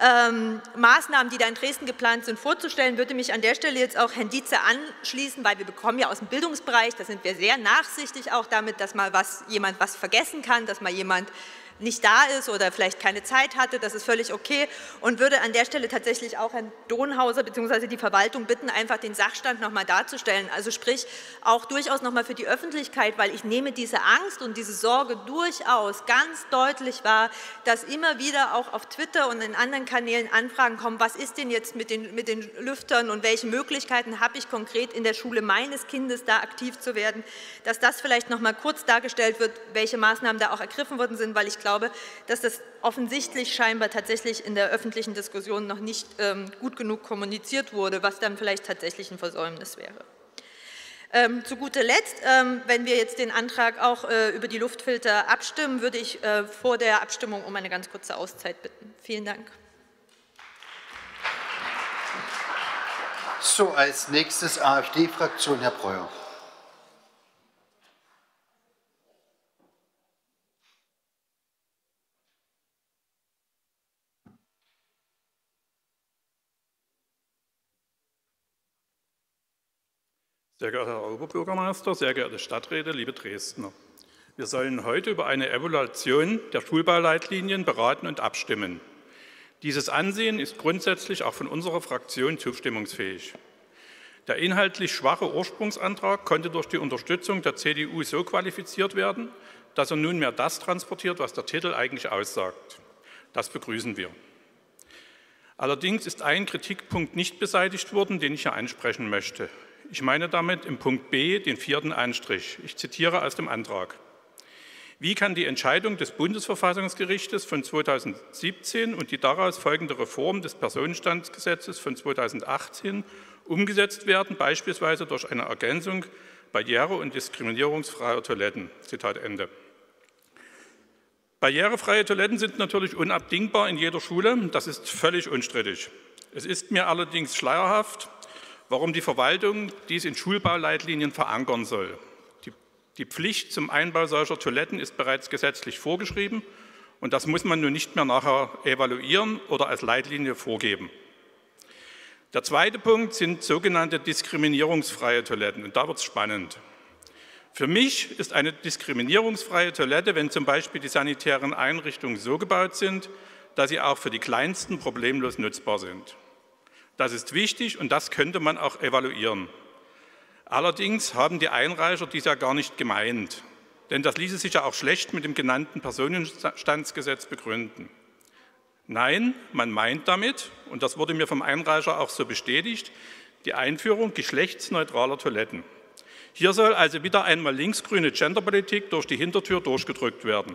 Maßnahmen, die da in Dresden geplant sind, vorzustellen. Würde mich an der Stelle jetzt auch Herrn Dietze anschließen, weil wir bekommen ja aus dem Bildungsbereich, das sind wir sehr nachsichtig auch damit, dass mal jemand was vergessen kann, dass mal jemand nicht da ist oder vielleicht keine Zeit hatte, das ist völlig okay und würde an der Stelle tatsächlich auch Herrn Donhauser bzw. die Verwaltung bitten, einfach den Sachstand noch mal darzustellen, also sprich auch durchaus noch mal für die Öffentlichkeit, weil ich nehme diese Angst und diese Sorge durchaus ganz deutlich wahr, dass immer wieder auch auf Twitter und in anderen Kanälen Anfragen kommen, was ist denn jetzt mit den Lüftern und welche Möglichkeiten habe ich konkret in der Schule meines Kindes da aktiv zu werden, dass das vielleicht noch mal kurz dargestellt wird, welche Maßnahmen da auch ergriffen worden sind, weil ich glaube, dass das offensichtlich scheinbar tatsächlich in der öffentlichen Diskussion noch nicht gut genug kommuniziert wurde, was dann vielleicht tatsächlich ein Versäumnis wäre. Zu guter Letzt, wenn wir jetzt den Antrag auch über die Luftfilter abstimmen, würde ich vor der Abstimmung um eine ganz kurze Auszeit bitten. Vielen Dank. So, als nächstes AfD-Fraktion, Herr Breuer. Sehr geehrter Herr Oberbürgermeister, sehr geehrte Stadträte, liebe Dresdner. Wir sollen heute über eine Evaluation der Schulbauleitlinien beraten und abstimmen. Dieses Ansehen ist grundsätzlich auch von unserer Fraktion zustimmungsfähig. Der inhaltlich schwache Ursprungsantrag konnte durch die Unterstützung der CDU so qualifiziert werden, dass er nunmehr das transportiert, was der Titel eigentlich aussagt. Das begrüßen wir. Allerdings ist ein Kritikpunkt nicht beseitigt worden, den ich hier ansprechen möchte. Ich meine damit im Punkt B den 4. Anstrich. Ich zitiere aus dem Antrag. Wie kann die Entscheidung des Bundesverfassungsgerichtes von 2017 und die daraus folgende Reform des Personenstandsgesetzes von 2018 umgesetzt werden, beispielsweise durch eine Ergänzung barriere- und diskriminierungsfreier Toiletten? Zitat Ende. Barrierefreie Toiletten sind natürlich unabdingbar in jeder Schule, das ist völlig unstrittig. Es ist mir allerdings schleierhaft, warum die Verwaltung dies in Schulbauleitlinien verankern soll. Die Pflicht zum Einbau solcher Toiletten ist bereits gesetzlich vorgeschrieben und das muss man nun nicht mehr nachher evaluieren oder als Leitlinie vorgeben. Der zweite Punkt sind sogenannte diskriminierungsfreie Toiletten und da wird es spannend. Für mich ist eine diskriminierungsfreie Toilette, wenn zum Beispiel die sanitären Einrichtungen so gebaut sind, dass sie auch für die Kleinsten problemlos nutzbar sind. Das ist wichtig und das könnte man auch evaluieren. Allerdings haben die Einreicher dies ja gar nicht gemeint, denn das ließe sich ja auch schlecht mit dem genannten Personenstandsgesetz begründen. Nein, man meint damit, und das wurde mir vom Einreicher auch so bestätigt, die Einführung geschlechtsneutraler Toiletten. Hier soll also wieder einmal linksgrüne Genderpolitik durch die Hintertür durchgedrückt werden.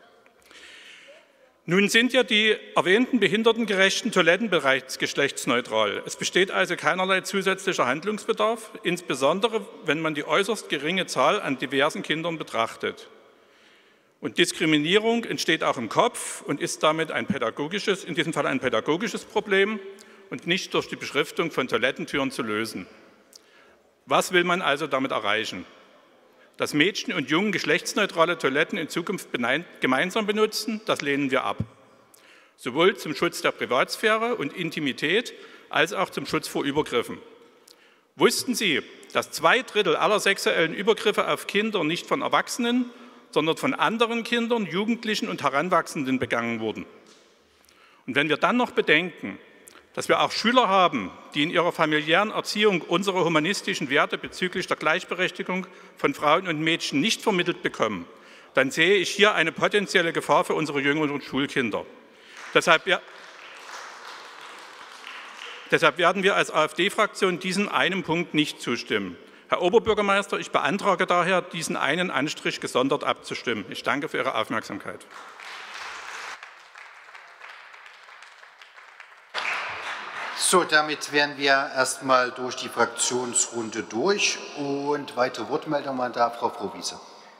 Nun sind ja die erwähnten behindertengerechten Toiletten bereits geschlechtsneutral. Es besteht also keinerlei zusätzlicher Handlungsbedarf, insbesondere wenn man die äußerst geringe Zahl an diversen Kindern betrachtet. Und Diskriminierung entsteht auch im Kopf und ist damit in diesem Fall ein pädagogisches Problem und nicht durch die Beschriftung von Toilettentüren zu lösen. Was will man also damit erreichen? Dass Mädchen und Jungen geschlechtsneutrale Toiletten in Zukunft gemeinsam benutzen, das lehnen wir ab. Sowohl zum Schutz der Privatsphäre und Intimität als auch zum Schutz vor Übergriffen. Wussten Sie, dass 2/3 aller sexuellen Übergriffe auf Kinder nicht von Erwachsenen, sondern von anderen Kindern, Jugendlichen und Heranwachsenden begangen wurden? Und wenn wir dann noch bedenken, dass wir auch Schüler haben, die in ihrer familiären Erziehung unsere humanistischen Werte bezüglich der Gleichberechtigung von Frauen und Mädchen nicht vermittelt bekommen, dann sehe ich hier eine potenzielle Gefahr für unsere jüngeren Schulkinder. Deshalb werden wir als AfD-Fraktion diesem einen Punkt nicht zustimmen. Herr Oberbürgermeister, ich beantrage daher, diesen einen Anstrich gesondert abzustimmen. Ich danke für Ihre Aufmerksamkeit. So, damit wären wir erstmal durch die Fraktionsrunde durch und weitere Wortmeldungen waren da. Frau Frohwiese.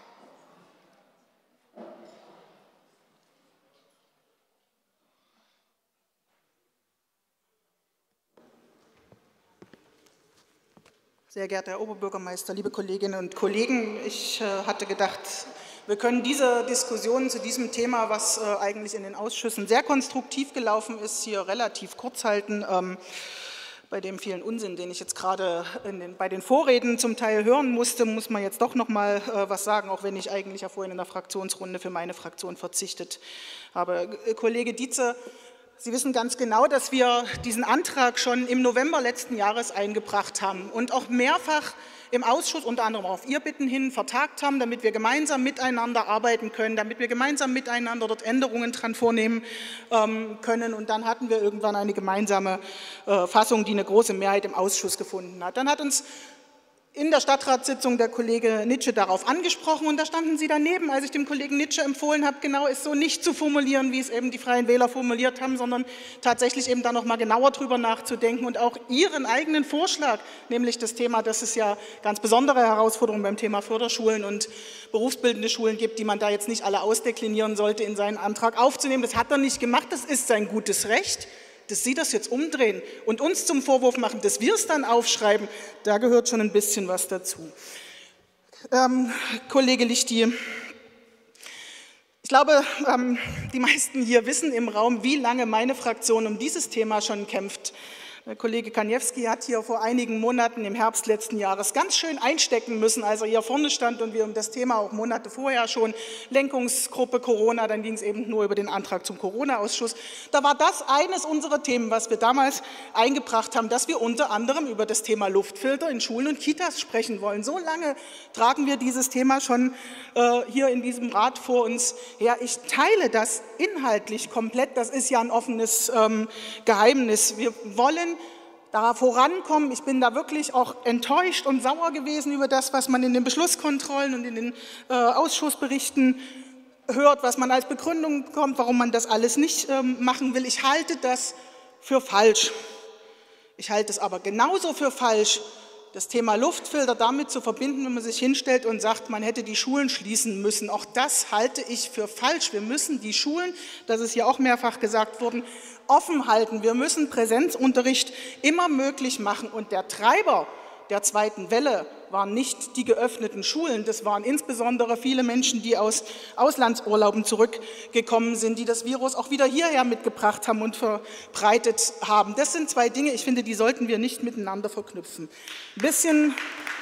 Sehr geehrter Herr Oberbürgermeister, liebe Kolleginnen und Kollegen, ich hatte gedacht, wir können diese Diskussion zu diesem Thema, was eigentlich in den Ausschüssen sehr konstruktiv gelaufen ist, hier relativ kurz halten. Bei dem vielen Unsinn, den ich jetzt gerade bei den Vorreden zum Teil hören musste, muss man jetzt doch noch mal was sagen, auch wenn ich eigentlich ja vorhin in der Fraktionsrunde für meine Fraktion verzichtet habe. Kollege Dietze, Sie wissen ganz genau, dass wir diesen Antrag schon im November letzten Jahres eingebracht haben und auch mehrfach im Ausschuss, unter anderem auf Ihr Bitten hin, vertagt haben, damit wir gemeinsam miteinander arbeiten können, damit wir gemeinsam miteinander dort Änderungen dran vornehmen können. Und dann hatten wir irgendwann eine gemeinsame Fassung, die eine große Mehrheit im Ausschuss gefunden hat. Dann hat uns in der Stadtratssitzung der Kollege Nitsche darauf angesprochen und da standen Sie daneben, als ich dem Kollegen Nitsche empfohlen habe, genau es so nicht zu formulieren, wie es eben die Freien Wähler formuliert haben, sondern tatsächlich eben da noch mal genauer drüber nachzudenken und auch Ihren eigenen Vorschlag, nämlich das Thema, dass es ja ganz besondere Herausforderungen beim Thema Förderschulen und berufsbildende Schulen gibt, die man da jetzt nicht alle ausdeklinieren sollte, in seinen Antrag aufzunehmen. Das hat er nicht gemacht, das ist sein gutes Recht. Dass Sie das jetzt umdrehen und uns zum Vorwurf machen, dass wir es dann aufschreiben, da gehört schon ein bisschen was dazu. Kollege Lichti, ich glaube, die meisten hier wissen im Raum, wie lange meine Fraktion um dieses Thema schon kämpft. Der Kollege Kaniewski hat hier vor einigen Monaten im Herbst letzten Jahres ganz schön einstecken müssen, als er hier vorne stand und wir um das Thema auch Monate vorher schon, Lenkungsgruppe Corona, dann ging es eben nur über den Antrag zum Corona-Ausschuss. Da war das eines unserer Themen, was wir damals eingebracht haben, dass wir unter anderem über das Thema Luftfilter in Schulen und Kitas sprechen wollen. So lange tragen wir dieses Thema schon hier in diesem Rat vor uns her. Ich teile das inhaltlich komplett, das ist ja ein offenes Geheimnis. Wir wollen da vorankommen. Ich bin da wirklich auch enttäuscht und sauer gewesen über das, was man in den Beschlusskontrollen und in den Ausschussberichten hört, was man als Begründung bekommt, warum man das alles nicht machen will. Ich halte das für falsch. Ich halte es aber genauso für falsch, das Thema Luftfilter damit zu verbinden, wenn man sich hinstellt und sagt, man hätte die Schulen schließen müssen. Auch das halte ich für falsch. Wir müssen die Schulen, das ist hier auch mehrfach gesagt worden, offen halten. Wir müssen Präsenzunterricht immer möglich machen. Und der Treiber der zweiten Welle waren nicht die geöffneten Schulen, das waren insbesondere viele Menschen, die aus Auslandsurlauben zurückgekommen sind, die das Virus auch wieder hierher mitgebracht haben und verbreitet haben. Das sind zwei Dinge, ich finde, die sollten wir nicht miteinander verknüpfen. Ein bisschen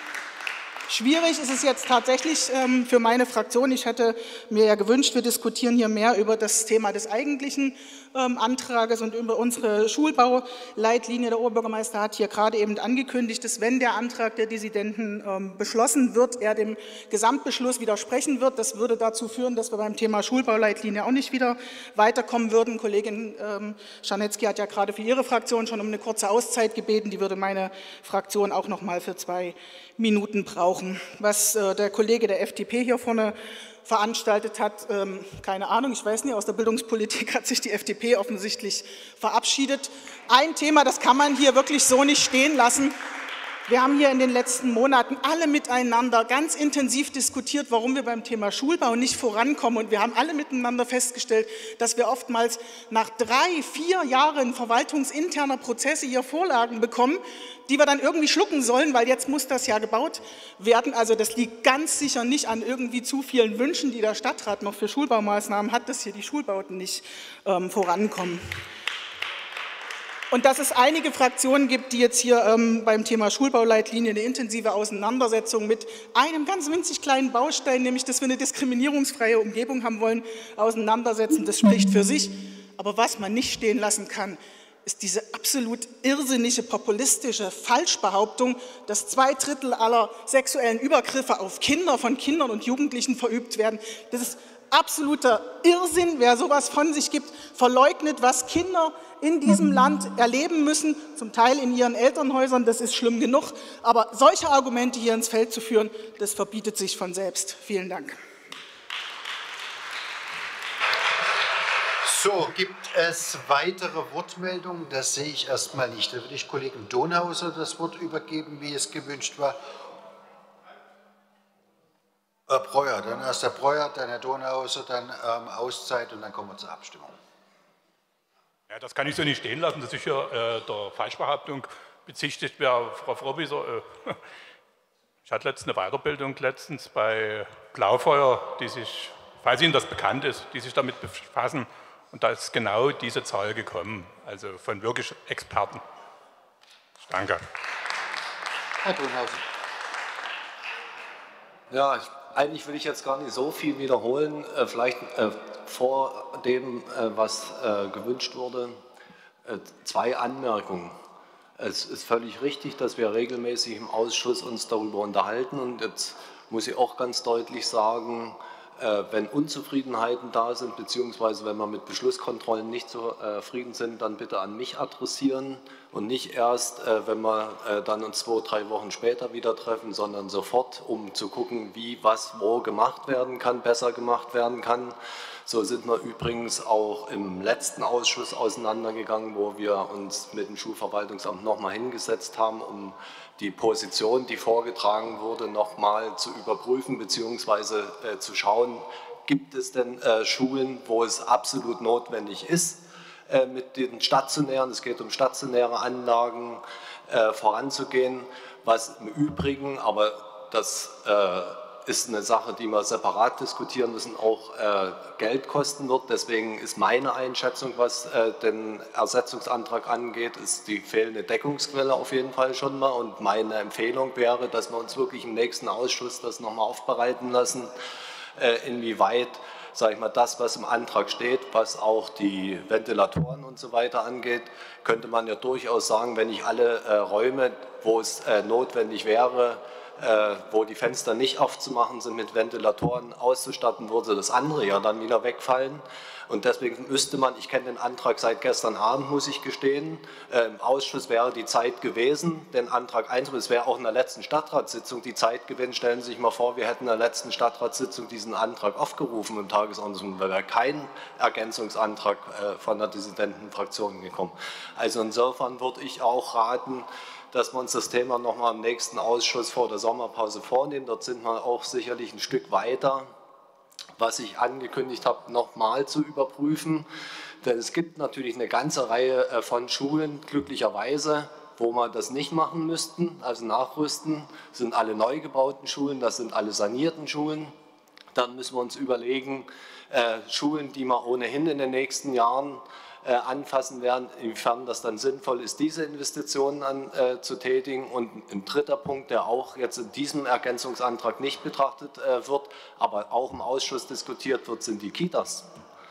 schwierig ist es jetzt tatsächlich für meine Fraktion. Ich hätte mir ja gewünscht, wir diskutieren hier mehr über das Thema des eigentlichen Antrages und über unsere Schulbauleitlinie. Der Oberbürgermeister hat hier gerade eben angekündigt, dass, wenn der Antrag der Dissidenten beschlossen wird, er dem Gesamtbeschluss widersprechen wird. Das würde dazu führen, dass wir beim Thema Schulbauleitlinie auch nicht wieder weiterkommen würden. Kollegin Czarnecki hat ja gerade für ihre Fraktion schon um eine kurze Auszeit gebeten. Die würde meine Fraktion auch noch mal für 2 Minuten brauchen. Was der Kollege der FDP hier vorne veranstaltet hat, keine Ahnung, ich weiß nicht, aus der Bildungspolitik hat sich die FDP offensichtlich verabschiedet. Ein Thema, das kann man hier wirklich so nicht stehen lassen. Wir haben hier in den letzten Monaten alle miteinander ganz intensiv diskutiert, warum wir beim Thema Schulbau nicht vorankommen. Und wir haben alle miteinander festgestellt, dass wir oftmals nach 3, 4 Jahren verwaltungsinterner Prozesse hier Vorlagen bekommen, die wir dann irgendwie schlucken sollen, weil jetzt muss das ja gebaut werden. Also das liegt ganz sicher nicht an irgendwie zu vielen Wünschen, die der Stadtrat noch für Schulbaumaßnahmen hat, dass hier die Schulbauten nicht vorankommen. Und dass es einige Fraktionen gibt, die jetzt hier beim Thema Schulbauleitlinie eine intensive Auseinandersetzung mit einem ganz winzig kleinen Baustein, nämlich dass wir eine diskriminierungsfreie Umgebung haben wollen, auseinandersetzen, das spricht für sich. Aber was man nicht stehen lassen kann, ist diese absolut irrsinnige, populistische Falschbehauptung, dass 2/3 aller sexuellen Übergriffe auf Kinder von Kindern und Jugendlichen verübt werden. Das ist absoluter Irrsinn. Wer sowas von sich gibt, verleugnet, was Kinder in diesem Land erleben müssen, zum Teil in ihren Elternhäusern, das ist schlimm genug. Aber solche Argumente hier ins Feld zu führen, das verbietet sich von selbst. Vielen Dank. So, gibt es weitere Wortmeldungen? Das sehe ich erstmal nicht. Da würde ich Kollegen Donhauser das Wort übergeben, wie es gewünscht war. Breuer, dann erst Herr Breuer, dann Herr Donhauser, dann Auszeit und dann kommen wir zur Abstimmung. Ja, das kann ich so nicht stehen lassen, dass ich hier der Falschbehauptung bezichtigt wäre. Frau Frohwieser, ich hatte letztens eine Weiterbildung bei Blaufeuer, die sich, falls Ihnen das bekannt ist, die sich damit befassen. Und da ist genau diese Zahl gekommen, also von wirklich Experten. Danke. Herr Donhauser. Ja, eigentlich will ich jetzt gar nicht so viel wiederholen. Vielleicht vor dem, was gewünscht wurde, 2 Anmerkungen. Es ist völlig richtig, dass wir regelmäßig im Ausschuss uns darüber unterhalten. Und jetzt muss ich auch ganz deutlich sagen, wenn Unzufriedenheiten da sind, beziehungsweise wenn wir mit Beschlusskontrollen nicht zufrieden sind, dann bitte an mich adressieren und nicht erst, wenn wir dann uns 2, 3 Wochen später wieder treffen, sondern sofort, um zu gucken, wie, was, wo gemacht werden kann, besser gemacht werden kann. So sind wir übrigens auch im letzten Ausschuss auseinandergegangen, wo wir uns mit dem Schulverwaltungsamt nochmal hingesetzt haben, um die Position, die vorgetragen wurde, nochmal zu überprüfen bzw. zu schauen, gibt es denn Schulen, wo es absolut notwendig ist, mit den stationären, es geht um stationäre Anlagen, voranzugehen, was im Übrigen, aber das ist eine Sache, die wir separat diskutieren müssen, auch Geld kosten wird. Deswegen ist meine Einschätzung, was den Ersetzungsantrag angeht, ist die fehlende Deckungsquelle auf jeden Fall schon mal. Und meine Empfehlung wäre, dass wir uns wirklich im nächsten Ausschuss das nochmal aufbereiten lassen, inwieweit, sage ich mal, das, was im Antrag steht, was auch die Ventilatoren und so weiter angeht, könnte man ja durchaus sagen, wenn ich alle Räume, wo es notwendig wäre, wo die Fenster nicht aufzumachen sind, mit Ventilatoren auszustatten, würde das andere ja dann wieder wegfallen. Und deswegen müsste man, ich kenne den Antrag seit gestern Abend, muss ich gestehen, im Ausschuss wäre die Zeit gewesen, den Antrag einzubauen. Es wäre auch in der letzten Stadtratssitzung die Zeit gewesen. Stellen Sie sich mal vor, wir hätten in der letzten Stadtratssitzung diesen Antrag aufgerufen im Tagesordnungspunkt, da wäre kein Ergänzungsantrag von der Dissidentenfraktion gekommen. Also insofern würde ich auch raten, dass wir uns das Thema nochmal im nächsten Ausschuss vor der Sommerpause vornehmen. Dort sind wir auch sicherlich ein Stück weiter, was ich angekündigt habe, nochmal zu überprüfen. Denn es gibt natürlich eine ganze Reihe von Schulen, glücklicherweise, wo wir das nicht machen müssten, also nachrüsten. Das sind alle neu gebauten Schulen, das sind alle sanierten Schulen. Dann müssen wir uns überlegen, Schulen, die wir ohnehin in den nächsten Jahren anfassen werden, inwiefern das dann sinnvoll ist, diese Investitionen zu tätigen. Und ein dritter Punkt, der auch jetzt in diesem Ergänzungsantrag nicht betrachtet wird, aber auch im Ausschuss diskutiert wird, sind die Kitas.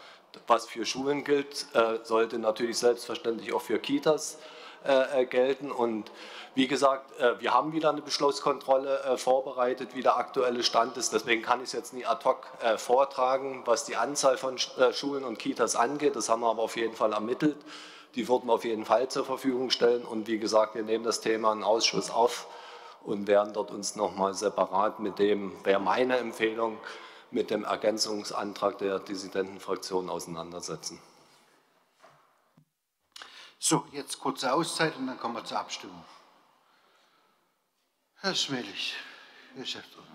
Was für Schulen gilt, sollte natürlich selbstverständlich auch für Kitas gelten. Und wie gesagt, wir haben wieder eine Beschlusskontrolle vorbereitet, wie der aktuelle Stand ist. Deswegen kann ich es jetzt nie ad hoc vortragen, was die Anzahl von Schulen und Kitas angeht. Das haben wir aber auf jeden Fall ermittelt. Die wurden wir auf jeden Fall zur Verfügung stellen. Und wie gesagt, wir nehmen das Thema im Ausschuss auf und werden dort uns nochmal separat mit dem, wäre meine Empfehlung, mit dem Ergänzungsantrag der Dissidentenfraktion auseinandersetzen. So, jetzt kurze Auszeit und dann kommen wir zur Abstimmung. Herr Schmelich, Geschäftsordnung.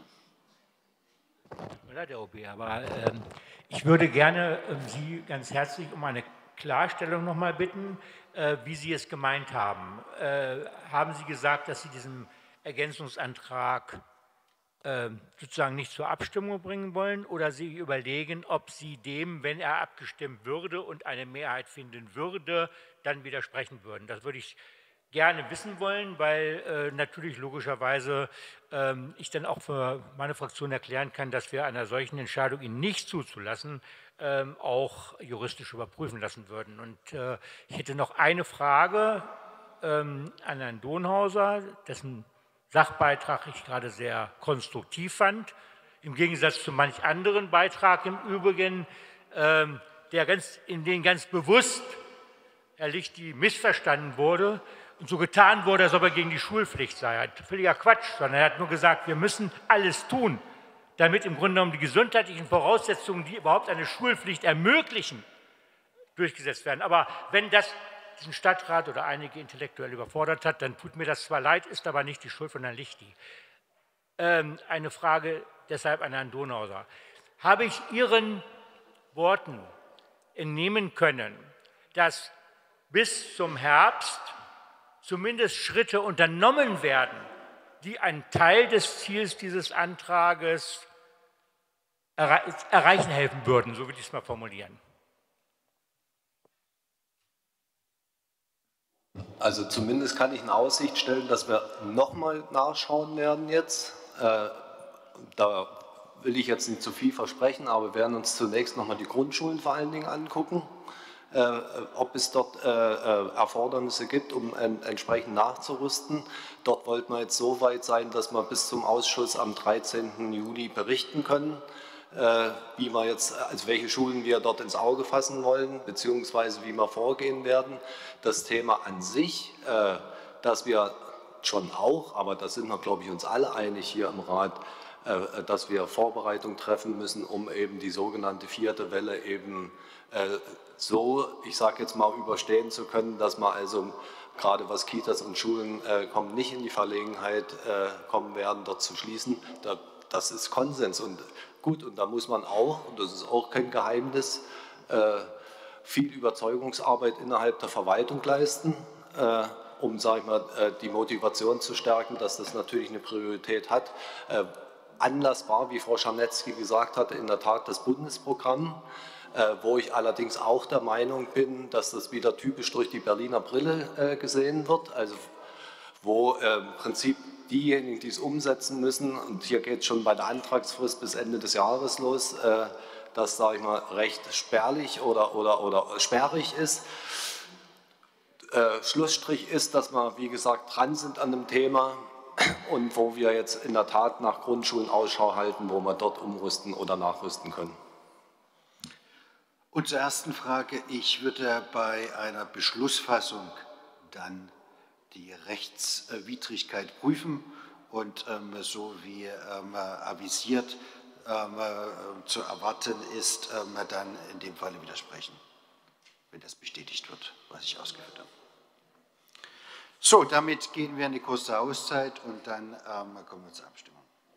Herr OB, aber ich würde gerne Sie ganz herzlich um eine Klarstellung noch mal bitten, wie Sie es gemeint haben. Haben Sie gesagt, dass Sie diesen Ergänzungsantrag sozusagen nicht zur Abstimmung bringen wollen, oder Sie überlegen, ob Sie dem, wenn er abgestimmt würde und eine Mehrheit finden würde, dann widersprechen würden? Das würde ich gerne wissen wollen, weil natürlich logischerweise ich dann auch für meine Fraktion erklären kann, dass wir einer solchen Entscheidung, ihn nicht zuzulassen, auch juristisch überprüfen lassen würden. Und ich hätte noch eine Frage an Herrn Donhauser, dessen Sachbeitrag ich gerade sehr konstruktiv fand, im Gegensatz zu manch anderen Beitrag im Übrigen, in den ganz bewusst, Herr Lichti, missverstanden wurde und so getan wurde, als ob er gegen die Schulpflicht sei. Völliger Quatsch, sondern er hat nur gesagt, wir müssen alles tun, damit im Grunde genommen die gesundheitlichen Voraussetzungen, die überhaupt eine Schulpflicht ermöglichen, durchgesetzt werden. Aber wenn das diesen Stadtrat oder einige intellektuell überfordert hat, dann tut mir das zwar leid, ist aber nicht die Schuld von Herrn Lichti. Eine Frage deshalb an Herrn Donhauser. Habe ich Ihren Worten entnehmen können, dass bis zum Herbst zumindest Schritte unternommen werden, die einen Teil des Ziels dieses Antrages erreichen helfen würden, so will ich es mal formulieren? Also zumindest kann ich in Aussicht stellen, dass wir nochmal nachschauen werden jetzt. Da will ich jetzt nicht zu viel versprechen, aber wir werden uns zunächst nochmal die Grundschulen vor allen Dingen angucken, ob es dort Erfordernisse gibt, um entsprechend nachzurüsten. Dort wollten wir jetzt so weit sein, dass wir bis zum Ausschuss am 13. Juli berichten können, wie wir jetzt, also welche Schulen wir dort ins Auge fassen wollen, beziehungsweise wie wir vorgehen werden. Das Thema an sich, dass wir schon auch, aber da sind wir, glaube ich, uns alle einig hier im Rat, dass wir Vorbereitung treffen müssen, um eben die sogenannte 4. Welle eben so, ich sage jetzt mal, überstehen zu können, dass man also gerade was Kitas und Schulen kommen, nicht in die Verlegenheit kommen werden, dort zu schließen. Das ist Konsens und gut, und da muss man auch, und das ist auch kein Geheimnis, viel Überzeugungsarbeit innerhalb der Verwaltung leisten, um, sage ich mal, die Motivation zu stärken, dass das natürlich eine Priorität hat. anlassbar, wie Frau Scharnetzky gesagt hatte, in der Tat das Bundesprogramm, wo ich allerdings auch der Meinung bin, dass das wieder typisch durch die Berliner Brille gesehen wird, also wo im Prinzip diejenigen, die es umsetzen müssen, und hier geht es schon bei der Antragsfrist bis Ende des Jahres los, das, sage ich mal, recht spärlich oder sperrig ist. Schlussstrich ist, dass wir, wie gesagt, dran sind an dem Thema und wo wir jetzt in der Tat nach Grundschulen Ausschau halten, wo wir dort umrüsten oder nachrüsten können. Und zur ersten Frage, ich würde bei einer Beschlussfassung dann die Rechtswidrigkeit prüfen und so wie avisiert zu erwarten ist, dann in dem Falle widersprechen, wenn das bestätigt wird, was ich ausgeführt habe. So, damit gehen wir in eine kurze Auszeit und dann kommen wir zur Abstimmung.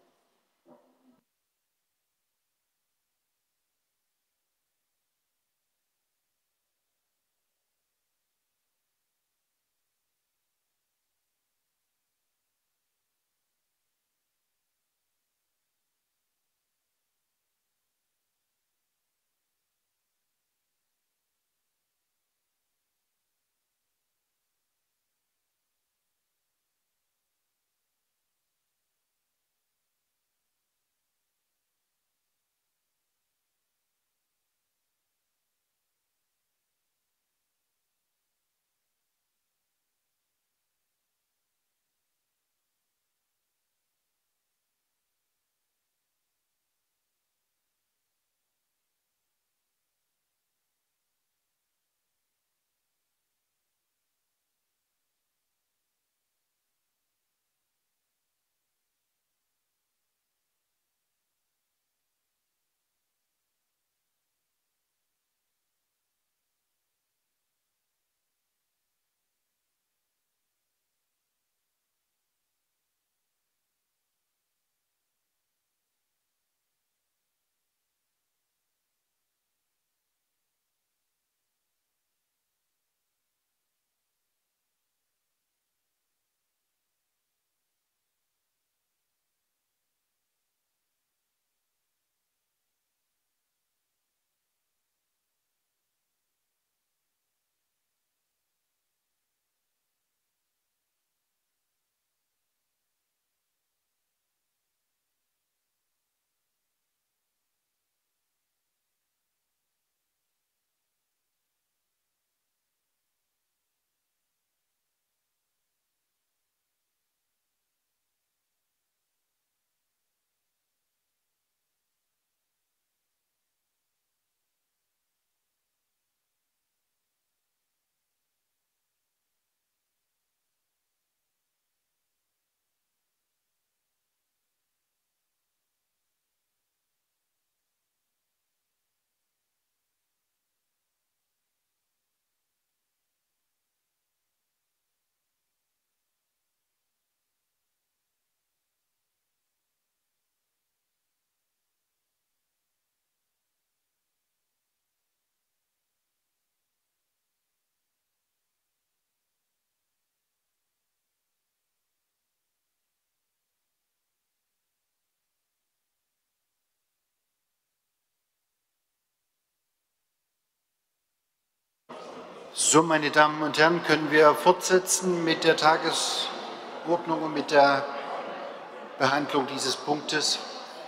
So, meine Damen und Herren, können wir fortsetzen mit der Tagesordnung und mit der Behandlung dieses Punktes?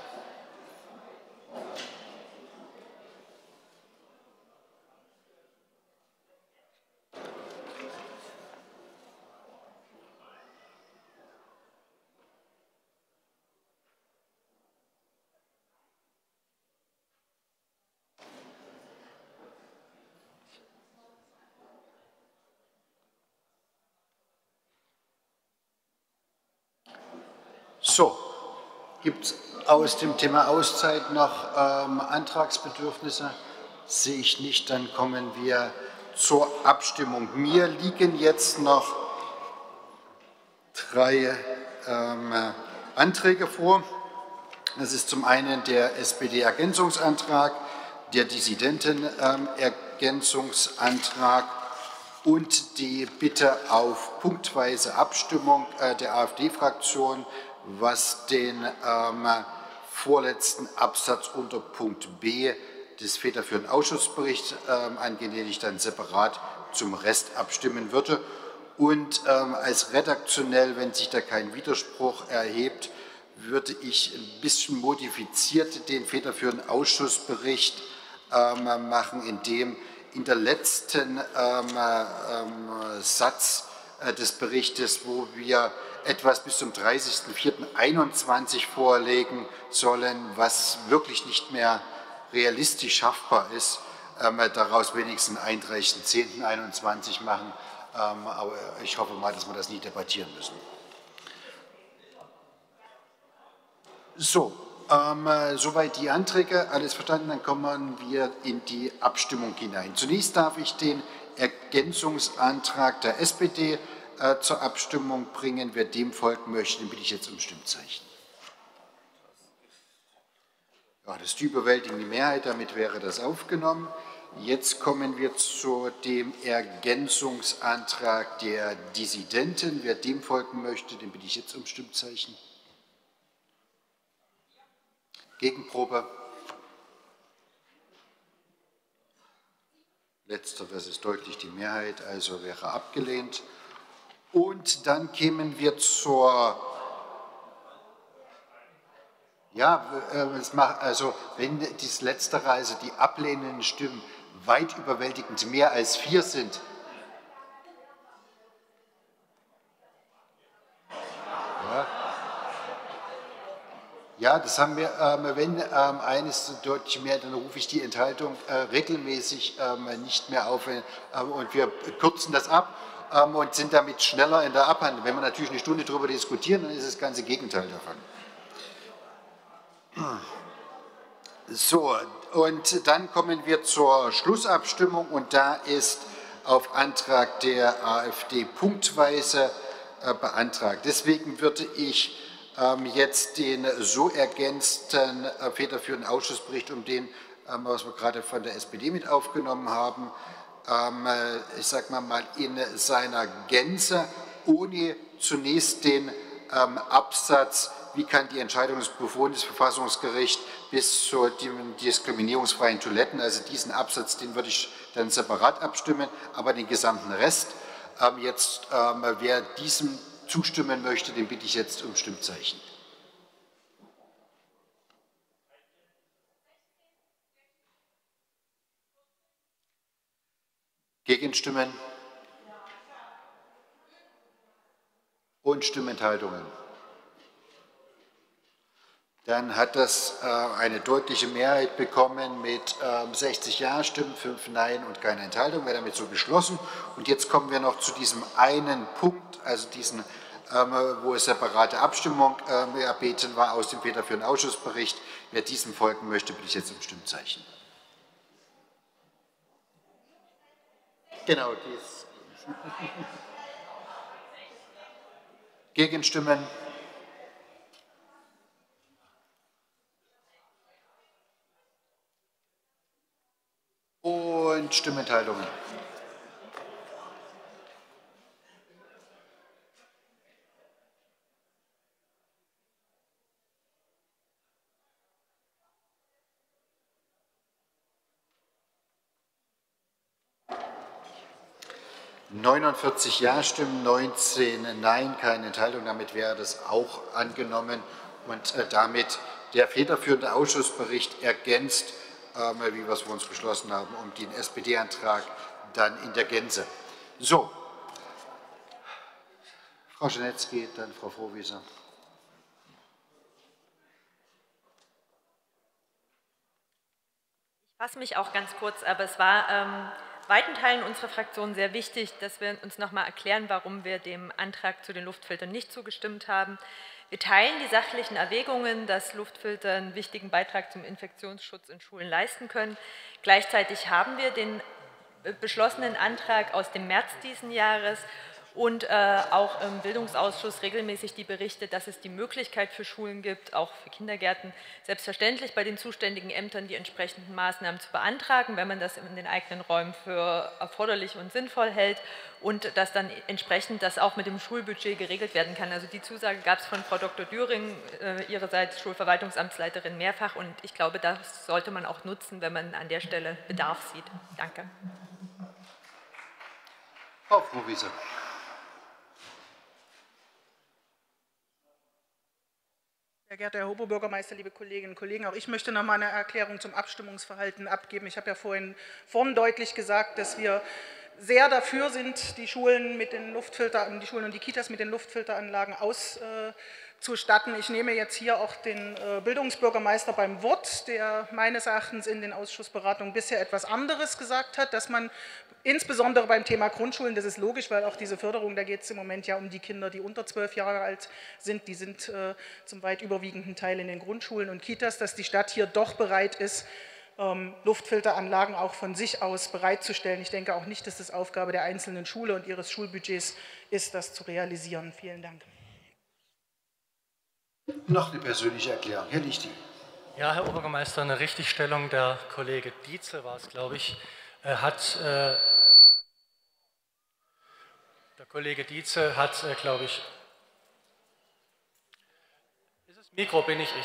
So, gibt es aus dem Thema Auszeit noch Antragsbedürfnisse? Sehe ich nicht, dann kommen wir zur Abstimmung. Mir liegen jetzt noch 3 Anträge vor. Das ist zum einen der SPD-Ergänzungsantrag, der Dissidenten-Ergänzungsantrag und die Bitte auf punktweise Abstimmung der AfD-Fraktion, was den vorletzten Absatz unter Punkt B des federführenden Ausschussberichts angehen, den ich dann separat zum Rest abstimmen würde. Und als redaktionell, wenn sich da kein Widerspruch erhebt, würde ich ein bisschen modifiziert den federführenden Ausschussbericht machen, indem in der letzten Satz des Berichtes, wo wir etwas bis zum 30.04.21 vorlegen sollen, was wirklich nicht mehr realistisch schaffbar ist, daraus wenigstens einen 31.10.21 machen. Aber ich hoffe mal, dass wir das nie debattieren müssen. So, soweit die Anträge, alles verstanden, dann kommen wir in die Abstimmung hinein. Zunächst darf ich den Ergänzungsantrag der SPD zur Abstimmung bringen. Wer dem folgen möchte, den bitte ich jetzt um Stimmzeichen. Ja, das ist die überwältigende Mehrheit, damit wäre das aufgenommen. Jetzt kommen wir zu dem Ergänzungsantrag der Dissidenten. Wer dem folgen möchte, den bitte ich jetzt um Stimmzeichen. Gegenprobe. Letzteres ist deutlich die Mehrheit, also wäre abgelehnt. Und dann kämen wir zur, also wenn das Letztere, also die ablehnenden Stimmen, weit überwältigend mehr als 4 sind, ja, das haben wir, wenn eines deutlich mehr, dann rufe ich die Enthaltung regelmäßig nicht mehr auf und wir kürzen das ab und sind damit schneller in der Abhandlung. Wenn wir natürlich eine Stunde darüber diskutieren, dann ist das ganze Gegenteil davon. So, und dann kommen wir zur Schlussabstimmung und da ist auf Antrag der AfD punktweise beantragt. Deswegen würde ich jetzt den so ergänzten federführenden Ausschussbericht, um den, was wir gerade von der SPD mit aufgenommen haben, ich sage mal in seiner Gänze, ohne zunächst den Absatz, wie kann die Entscheidung des Bundesverfassungsgerichts bis zu den diskriminierungsfreien Toiletten, also diesen Absatz, den würde ich dann separat abstimmen, aber den gesamten Rest. Jetzt, wer diesem zustimmen möchte, den bitte ich jetzt um Stimmzeichen. Gegenstimmen und Stimmenthaltungen. Dann hat das eine deutliche Mehrheit bekommen mit 60 Ja-Stimmen, 5 Nein und keine Enthaltung. Wäre damit so beschlossen. Und jetzt kommen wir noch zu diesem einen Punkt, also diesen, wo es separate Abstimmung erbeten war aus dem federführenden Ausschussbericht. Wer diesem folgen möchte, bitte ich jetzt um Stimmzeichen. Genau, dies. Gegenstimmen. Und Stimmenthaltungen. (49 Ja-Stimmen, 19 Nein, keine Enthaltung). Damit wäre das auch angenommen und damit der federführende Ausschussbericht ergänzt, wie wir es vor uns beschlossen haben, um den SPD-Antrag dann in der Gänze. So, Frau Janetzki, dann Frau Frohwieser. Ich fasse mich auch ganz kurz, aber es war weiten Teilen unserer Fraktion sehr wichtig, dass wir uns noch mal erklären, warum wir dem Antrag zu den Luftfiltern nicht zugestimmt haben. Wir teilen die sachlichen Erwägungen, dass Luftfilter einen wichtigen Beitrag zum Infektionsschutz in Schulen leisten können. Gleichzeitig haben wir den beschlossenen Antrag aus dem März diesen Jahres und auch im Bildungsausschuss regelmäßig die Berichte, dass es die Möglichkeit für Schulen gibt, auch für Kindergärten, selbstverständlich bei den zuständigen Ämtern die entsprechenden Maßnahmen zu beantragen, wenn man das in den eigenen Räumen für erforderlich und sinnvoll hält und dass dann entsprechend das auch mit dem Schulbudget geregelt werden kann. Also die Zusage gab es von Frau Dr. Düring, ihrerseits Schulverwaltungsamtsleiterin, mehrfach und ich glaube, das sollte man auch nutzen, wenn man an der Stelle Bedarf sieht. Danke. Frau Frohwiese. Sehr geehrter Herr Oberbürgermeister, liebe Kolleginnen und Kollegen, auch ich möchte noch mal eine Erklärung zum Abstimmungsverhalten abgeben. Ich habe ja vorhin deutlich gesagt, dass wir sehr dafür sind, die Schulen und die Kitas mit den Luftfilteranlagen auszustatten. Ich nehme jetzt hier auch den Bildungsbürgermeister beim Wort, der meines Erachtens in den Ausschussberatungen bisher etwas anderes gesagt hat, dass man insbesondere beim Thema Grundschulen, das ist logisch, weil auch diese Förderung, da geht es im Moment ja um die Kinder, die unter 12 Jahre alt sind, die sind zum weit überwiegenden Teil in den Grundschulen und Kitas, dass die Stadt hier doch bereit ist, Luftfilteranlagen auch von sich aus bereitzustellen. Ich denke auch nicht, dass das Aufgabe der einzelnen Schule und ihres Schulbudgets ist, das zu realisieren. Vielen Dank. Noch eine persönliche Erklärung. Herr Lichting. Ja, Herr Oberbürgermeister, eine Richtigstellung. Der Kollege Dietze war es, glaube ich, der Kollege Dietze hat, glaube ich, ist es Mikro, bin ich.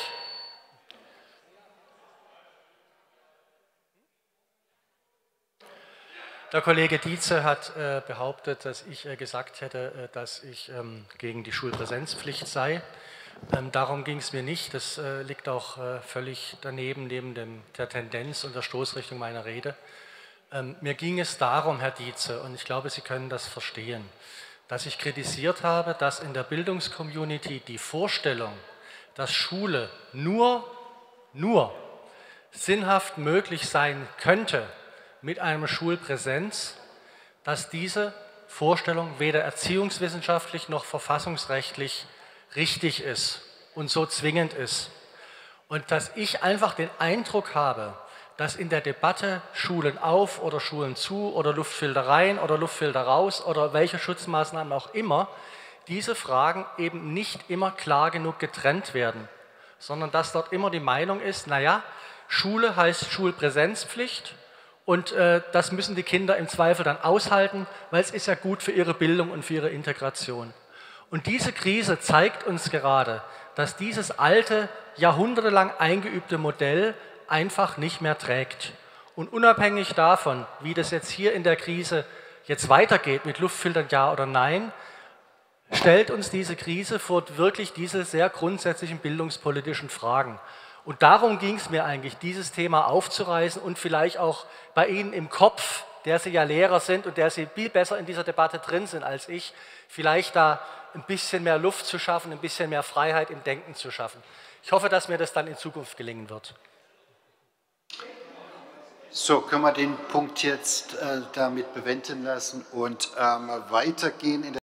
Der Kollege Dietze hat behauptet, dass ich gesagt hätte, dass ich gegen die Schulpräsenzpflicht sei. Darum ging es mir nicht. Das liegt auch völlig daneben, neben der Tendenz und der Stoßrichtung meiner Rede. Mir ging es darum, Herr Dietze, und ich glaube, Sie können das verstehen, dass ich kritisiert habe, dass in der Bildungscommunity die Vorstellung, dass Schule nur sinnhaft möglich sein könnte mit einem Schulpräsenz, dass diese Vorstellung weder erziehungswissenschaftlich noch verfassungsrechtlich richtig ist und so zwingend ist. Und dass ich einfach den Eindruck habe, dass in der Debatte Schulen auf oder Schulen zu oder Luftfilter rein oder Luftfilter raus oder welche Schutzmaßnahmen auch immer, diese Fragen eben nicht immer klar genug getrennt werden, sondern dass dort immer die Meinung ist, naja, Schule heißt Schulpräsenzpflicht und das müssen die Kinder im Zweifel dann aushalten, weil es ist ja gut für ihre Bildung und für ihre Integration. Und diese Krise zeigt uns gerade, dass dieses alte, jahrhundertelang eingeübte Modell einfach nicht mehr trägt. Und unabhängig davon, wie das jetzt hier in der Krise jetzt weitergeht, mit Luftfiltern ja oder nein, stellt uns diese Krise vor wirklich diese sehr grundsätzlichen bildungspolitischen Fragen. Und darum ging es mir eigentlich, dieses Thema aufzureißen und vielleicht auch bei Ihnen im Kopf, der Sie ja Lehrer sind und der Sie viel besser in dieser Debatte drin sind als ich, vielleicht da ein bisschen mehr Luft zu schaffen, ein bisschen mehr Freiheit im Denken zu schaffen. Ich hoffe, dass mir das dann in Zukunft gelingen wird. So, können wir den Punkt jetzt damit bewenden lassen und weitergehen.